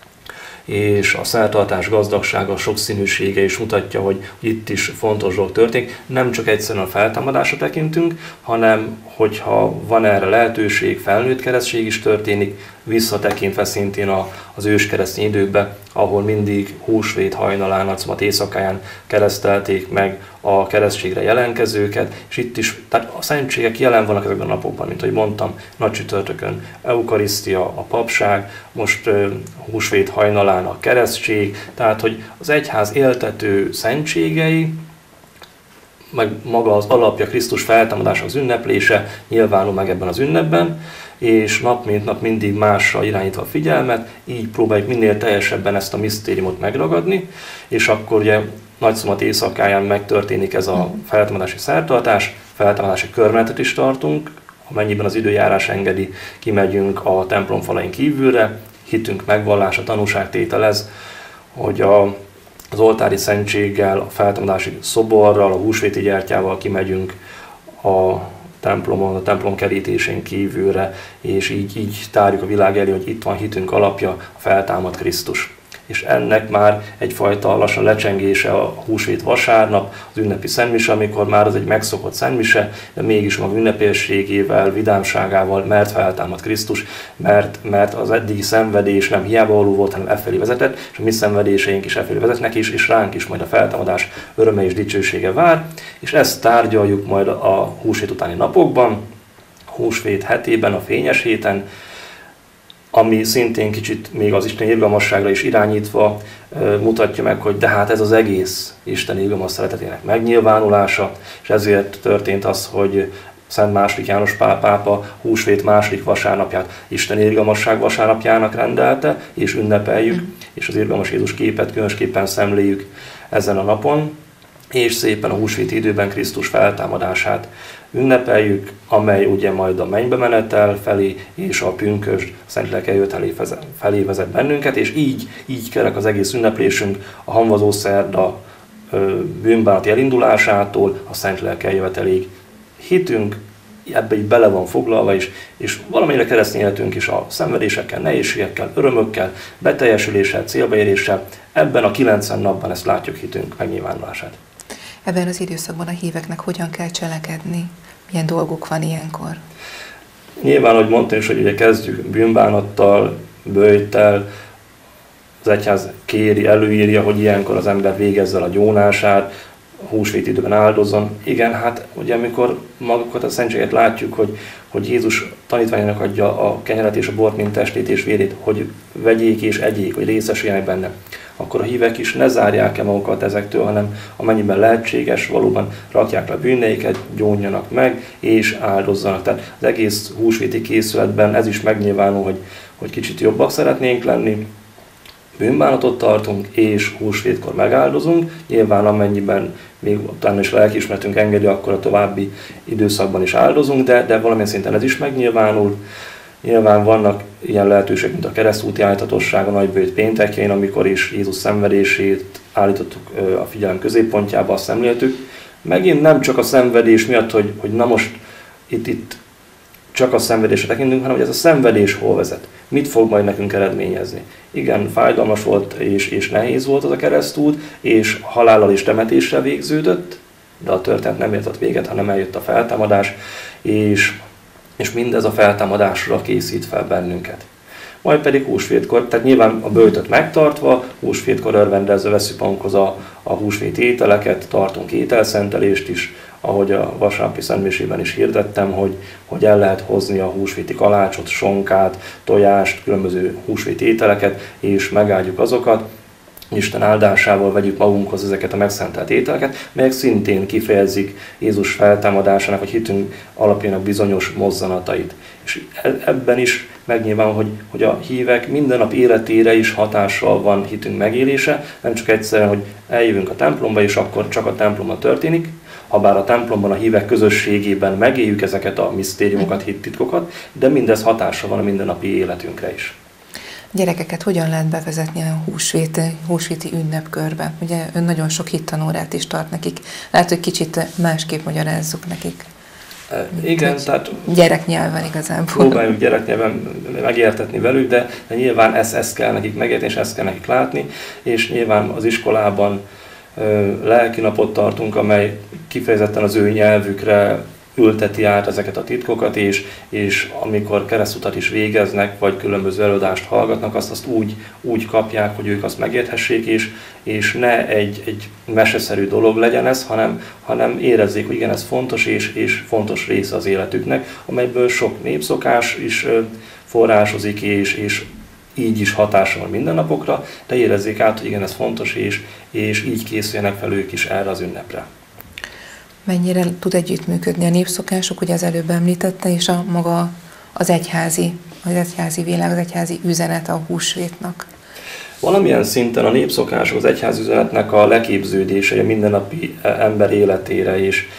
és a szertartás gazdagsága, sokszínűsége is mutatja, hogy itt is fontos dolog történik. Nem csak egyszerűen a feltámadásra tekintünk, hanem hogyha van erre lehetőség, felnőtt keresztség is történik, visszatekintve szintén az őskeresztény időkbe, ahol mindig húsvét hajnalán, nagyszombat éjszakáján keresztelték meg a keresztségre jelenkezőket, és itt is, tehát a szentségek jelen vannak ezekben a napokban, mint ahogy mondtam, nagy csütörtökön eukarisztia, a papság, most húsvét hajnalán a keresztség, tehát hogy az egyház éltető szentségei, meg maga az alapja, Krisztus feltámadása, az ünneplése nyilvánul meg ebben az ünnepben, és nap mint nap mindig másra irányítva a figyelmet, így próbáljuk minél teljesebben ezt a misztériumot megragadni, és akkor ugye nagyszombat éjszakáján megtörténik ez a feltámadási szertartás, feltámadási körmenetet is tartunk, amennyiben az időjárás engedi, kimegyünk a templom falain kívülre, hitünk megvallása, tanúságtételez, hogy az oltári szentséggel, a feltámadási szoborral, a húsvéti gyertyával kimegyünk a templomon, a templom kerítésén kívülre, és így tárjuk a világ elé, hogy itt van hitünk alapja, a feltámadt Krisztus. És ennek már egyfajta lassan lecsengése a húsvét vasárnap, az ünnepi szentmise, amikor már az egy megszokott szentmise, de mégis maga ünnepélségével, vidámságával, mert feltámadt Krisztus, mert az eddigi szenvedés nem hiába való volt, hanem efelé vezetett, és a mi szenvedéseink is efelé vezetnek is, és ránk is majd a feltámadás öröme és dicsősége vár, és ezt tárgyaljuk majd a húsvét utáni napokban, húsvét hetében, a fényes héten, ami szintén kicsit még az Isten irgalmasságra is irányítva mutatja meg, hogy de hát ez az egész Isten irgalmas szeretetének megnyilvánulása, és ezért történt az, hogy Szent II. János Pál pápa húsvét második vasárnapját Isten irgalmasság vasárnapjának rendelte, és ünnepeljük, és az irgalmas Jézus képet különösképpen szemléljük ezen a napon, és szépen a húsvéti időben Krisztus feltámadását ünnepeljük, amely ugye majd a mennybe menetel felé és a pünkösd Szentlélek eljövetelé felé vezet bennünket, és így kerek az egész ünneplésünk a hamvazó szerda bűnbánati elindulásától a Szentlélek eljöveteléig. Hitünk ebbe így bele van foglalva is, és valamennyire keresztény életünk is a szenvedésekkel, nehézségekkel, örömökkel, beteljesüléssel, célbaéréssel, ebben a 90 napban ezt látjuk hitünk megnyilvánulását.
Ebben az időszakban a híveknek hogyan kell cselekedni? Milyen dolguk van ilyenkor?
Nyilván, ahogy mondtam is, hogy ugye kezdjük bűnbánattal, böjttel, az egyház kéri, előírja, hogy ilyenkor az ember végezze el a gyónását, húsvét időben áldozzon. Igen, hát ugye amikor magukat a szentséget látjuk, hogy Jézus tanítványának adja a kenyeret és a bort, mint testét és vérét, hogy vegyék és egyék, hogy részesüljenek benne, akkor a hívek is ne zárják el magukat ezektől, hanem amennyiben lehetséges, valóban rakják le bűneiket, gyónjanak meg és áldozzanak. Tehát az egész húsvéti készületben ez is megnyilvánul, hogy kicsit jobbak szeretnénk lenni, bűnbánatot tartunk, és húsvétkor megáldozunk. Nyilván amennyiben még utána is lelkiismeretünk engedi, akkor a további időszakban is áldozunk, de valamilyen szinten ez is megnyilvánul. Nyilván vannak ilyen lehetőségek, mint a keresztúti állítatosság, a nagyböjt péntekjén, amikor is Jézus szenvedését állítottuk a figyelem középpontjába, azt szemléltük. Megint nem csak a szenvedés miatt, hogy na most itt csak a szenvedésre tekintünk, hanem hogy ez a szenvedés hol vezet. Mit fog majd nekünk eredményezni? Igen, fájdalmas volt és nehéz volt az a keresztút, és halállal és temetéssel végződött, de a történet nem ért ott véget, hanem eljött a feltámadás, és mindez a feltámadásra készít fel bennünket. Majd pedig húsvétkor, tehát nyilván a böjtöt megtartva, húsvétkor örvendezve vesszük magunkhoz a húsvéti ételeket, tartunk ételszentelést is, ahogy a vasárnapi szentmisében is hirdettem, hogy el lehet hozni a húsvéti kalácsot, sonkát, tojást, különböző húsvéti ételeket, és megáldjuk azokat. Isten áldásával vegyük magunkhoz ezeket a megszentelt ételeket, melyek szintén kifejezik Jézus feltámadásának, vagy hitünk alapjának bizonyos mozzanatait. És ebben is megnyilván, hogy a hívek minden nap életére is hatással van hitünk megélése, nem csak egyszerűen, hogy eljövünk a templomba, és akkor csak a templomban történik, habár a templomban, a hívek közösségében megéljük ezeket a misztériumokat, hittitkokat, de mindez hatással van a mindennapi életünkre is.
Gyerekeket hogyan lehet bevezetni a húsvéti ünnepkörbe? Ugye ön nagyon sok hittanórát is tart nekik. Lehet, hogy kicsit másképp magyarázzuk nekik.
Igen, tehát
gyereknyelven igazából.
Próbáljuk gyereknyelven megértetni velük, de nyilván ezt kell nekik megérteni, és ezt kell nekik látni, és nyilván az iskolában lelkinapot tartunk, amely kifejezetten az ő nyelvükre ülteti át ezeket a titkokat, és amikor keresztutat is végeznek, vagy különböző előadást hallgatnak, azt úgy kapják, hogy ők azt megérthessék, és ne egy meseszerű dolog legyen ez, hanem érezzék, hogy igen, ez fontos, és fontos része az életüknek, amelyből sok népszokás is forrásozik, és így is hatása van mindennapokra, de érezzék át, hogy igen, ez fontos, és így készüljenek fel ők is erre az ünnepre.
Mennyire tud együttműködni a népszokások, ugye az előbb említette, és az egyházi világ, az egyházi üzenet a húsvétnak?
Valamilyen szinten a népszokások az egyházi üzenetnek a leképződése a mindennapi ember életére,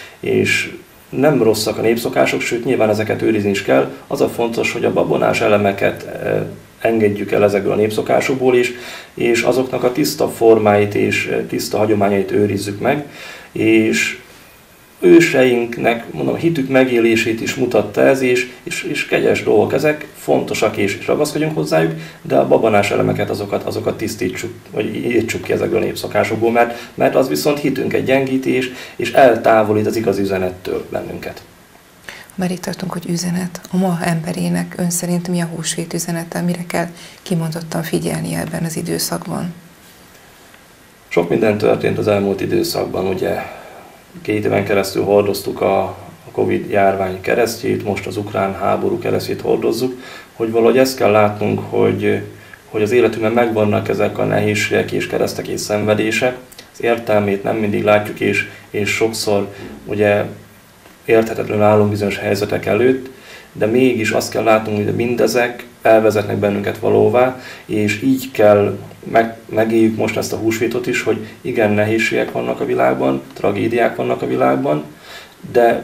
és nem rosszak a népszokások, sőt nyilván ezeket őrizni is kell. Az a fontos, hogy a babonás elemeket engedjük el ezekből a népszokásokból is, és azoknak a tiszta formáit és tiszta hagyományait őrizzük meg, és őseinknek, mondom, hitük megélését is mutatta ez, és kegyes dolgok ezek, fontosak és ragaszkodjunk hozzájuk, de a babonás elemeket azokat tisztítsuk, vagy írtsuk ki ezekből a népszokásokból, mert az viszont hitünket gyengíti, és eltávolít az igazi üzenettől bennünket.
Már itt tartunk, hogy üzenet. A ma emberének ön szerint mi a húsvét üzenete, mire kell kimondottan figyelnie ebben az időszakban?
Sok minden történt az elmúlt időszakban, ugye 2 éven keresztül hordoztuk a Covid járvány keresztjét, most az ukrán háború keresztjét hordozzuk, hogy valahogy ezt kell látnunk, hogy az életünkben megvannak ezek a nehézségek és keresztek és szenvedések, az értelmét nem mindig látjuk, és sokszor ugye érthetetlenül állunk bizonyos helyzetek előtt, de mégis azt kell látnunk, hogy mindezek elvezetnek bennünket valóvá, és így kell megéljük most ezt a húsvétot is, hogy igen, nehézségek vannak a világban, tragédiák vannak a világban, de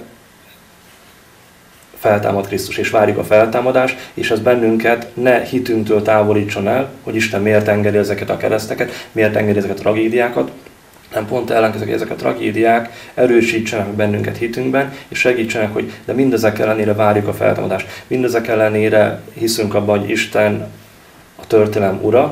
feltámad Krisztus, és várjuk a feltámadást, és ez bennünket ne hitünktől távolítson el, hogy Isten miért engedi ezeket a kereszteket, miért engedi ezeket a tragédiákat, nem pont ellenkezőleg, ezek a tragédiák erősítsenek bennünket hitünkben, és segítsenek, hogy de mindezek ellenére várjuk a feltámadást. Mindezek ellenére hiszünk abban, hogy Isten a történelem ura,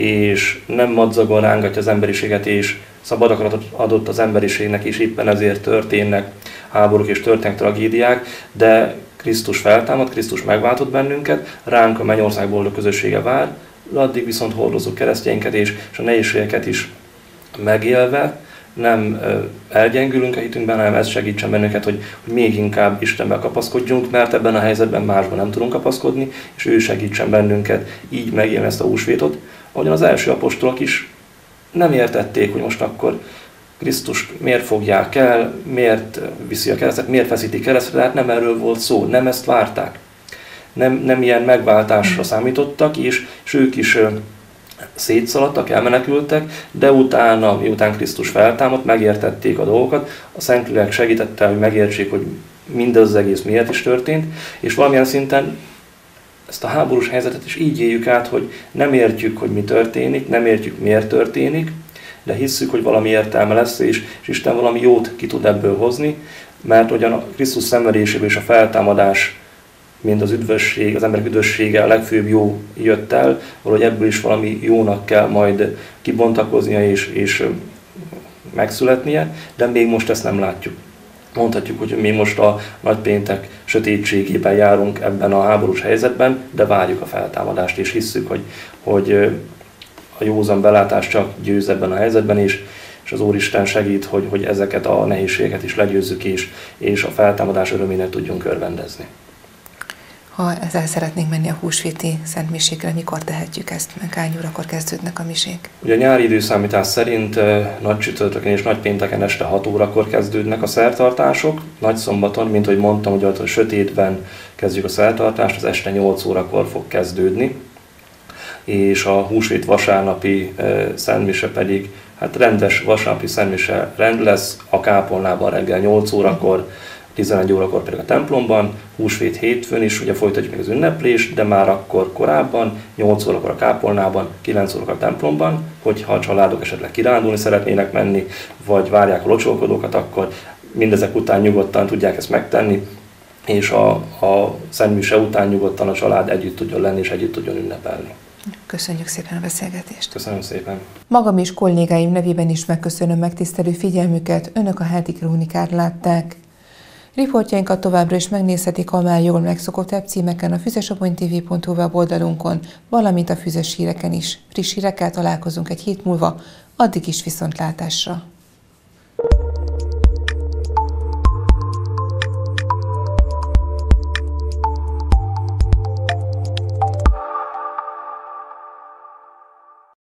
és nem madzagon rángatja az emberiséget, és szabad akaratot adott az emberiségnek, és éppen ezért történnek háborúk és történnek tragédiák, de Krisztus feltámad, Krisztus megváltott bennünket, ránk a mennyország boldog közössége vár, addig viszont hordozzuk keresztjeinket, és a nehézségeket is megélve, nem elgyengülünk a hitünkben, hanem ez segítsen bennünket, hogy még inkább Istenben kapaszkodjunk, mert ebben a helyzetben másban nem tudunk kapaszkodni, és ő segítsen bennünket így megélni ezt a húsvétot. Ahogyan az első apostolok is nem értették, hogy most akkor Krisztust miért fogják el, miért viszi a keresztet, miért feszíti keresztre, hát nem erről volt szó, nem ezt várták. Nem ilyen megváltásra számítottak, és ők is szétszaladtak, elmenekültek, de utána, miután Krisztus feltámadt, megértették a dolgokat, a Szentlélek segítette, hogy megértsék, hogy mindez az egész miért is történt, és valamilyen szinten ezt a háborús helyzetet is így éljük át, hogy nem értjük, hogy mi történik, nem értjük, miért történik, de hisszük, hogy valami értelme lesz, és Isten valami jót ki tud ebből hozni, mert ugyan a Krisztus szenvedéséből és a feltámadás, mint az üdvösség, az emberek üdvössége, a legfőbb jó jött el, valahogy ebből is valami jónak kell majd kibontakoznia és megszületnie, de még most ezt nem látjuk. Mondhatjuk, hogy mi most a nagypéntek sötétségében járunk ebben a háborús helyzetben, de várjuk a feltámadást, és hisszük, hogy a józan belátás csak győz ebben a helyzetben, és az Úristen segít, hogy ezeket a nehézségeket is legyőzzük, és a feltámadás örömének tudjunk örvendezni.
Ha ezzel szeretnénk menni a húsvéti szentmisékre, mikor tehetjük ezt, meg hány órakor kezdődnek a misék?
Ugye a nyári időszámítás szerint nagy csütörtökön és nagy pénteken este 6 órakor kezdődnek a szertartások. Nagy szombaton, mint ahogy mondtam, hogy a sötétben kezdjük a szertartást, az este 8 órakor fog kezdődni. És a húsvét vasárnapi szentmise pedig, hát rendes vasárnapi szentmise rend lesz, a kápolnában reggel 8 órakor, 11 órakor pedig a templomban, húsvét hétfőn is, ugye folytatjuk meg az ünneplést, de már akkor korábban, 8 órakor a kápolnában, 9 órakor a templomban, hogyha a családok esetleg kirándulni szeretnének menni, vagy várják a locsolkodókat, akkor mindezek után nyugodtan tudják ezt megtenni, és a szentmise után nyugodtan a család együtt tudjon lenni, és együtt tudjon ünnepelni.
Köszönjük szépen a beszélgetést.
Köszönöm szépen.
Magam és kollégáim nevében is megköszönöm megtisztelő figyelmüket, önök a heti krónikát látták. Riportjainkat továbbra is megnézhetik a már jól megszokott webcímeken, a füzesabonytv.hu weboldalunkon, valamint a füzes híreken is. Friss hírekkel találkozunk egy hét múlva, addig is viszontlátásra.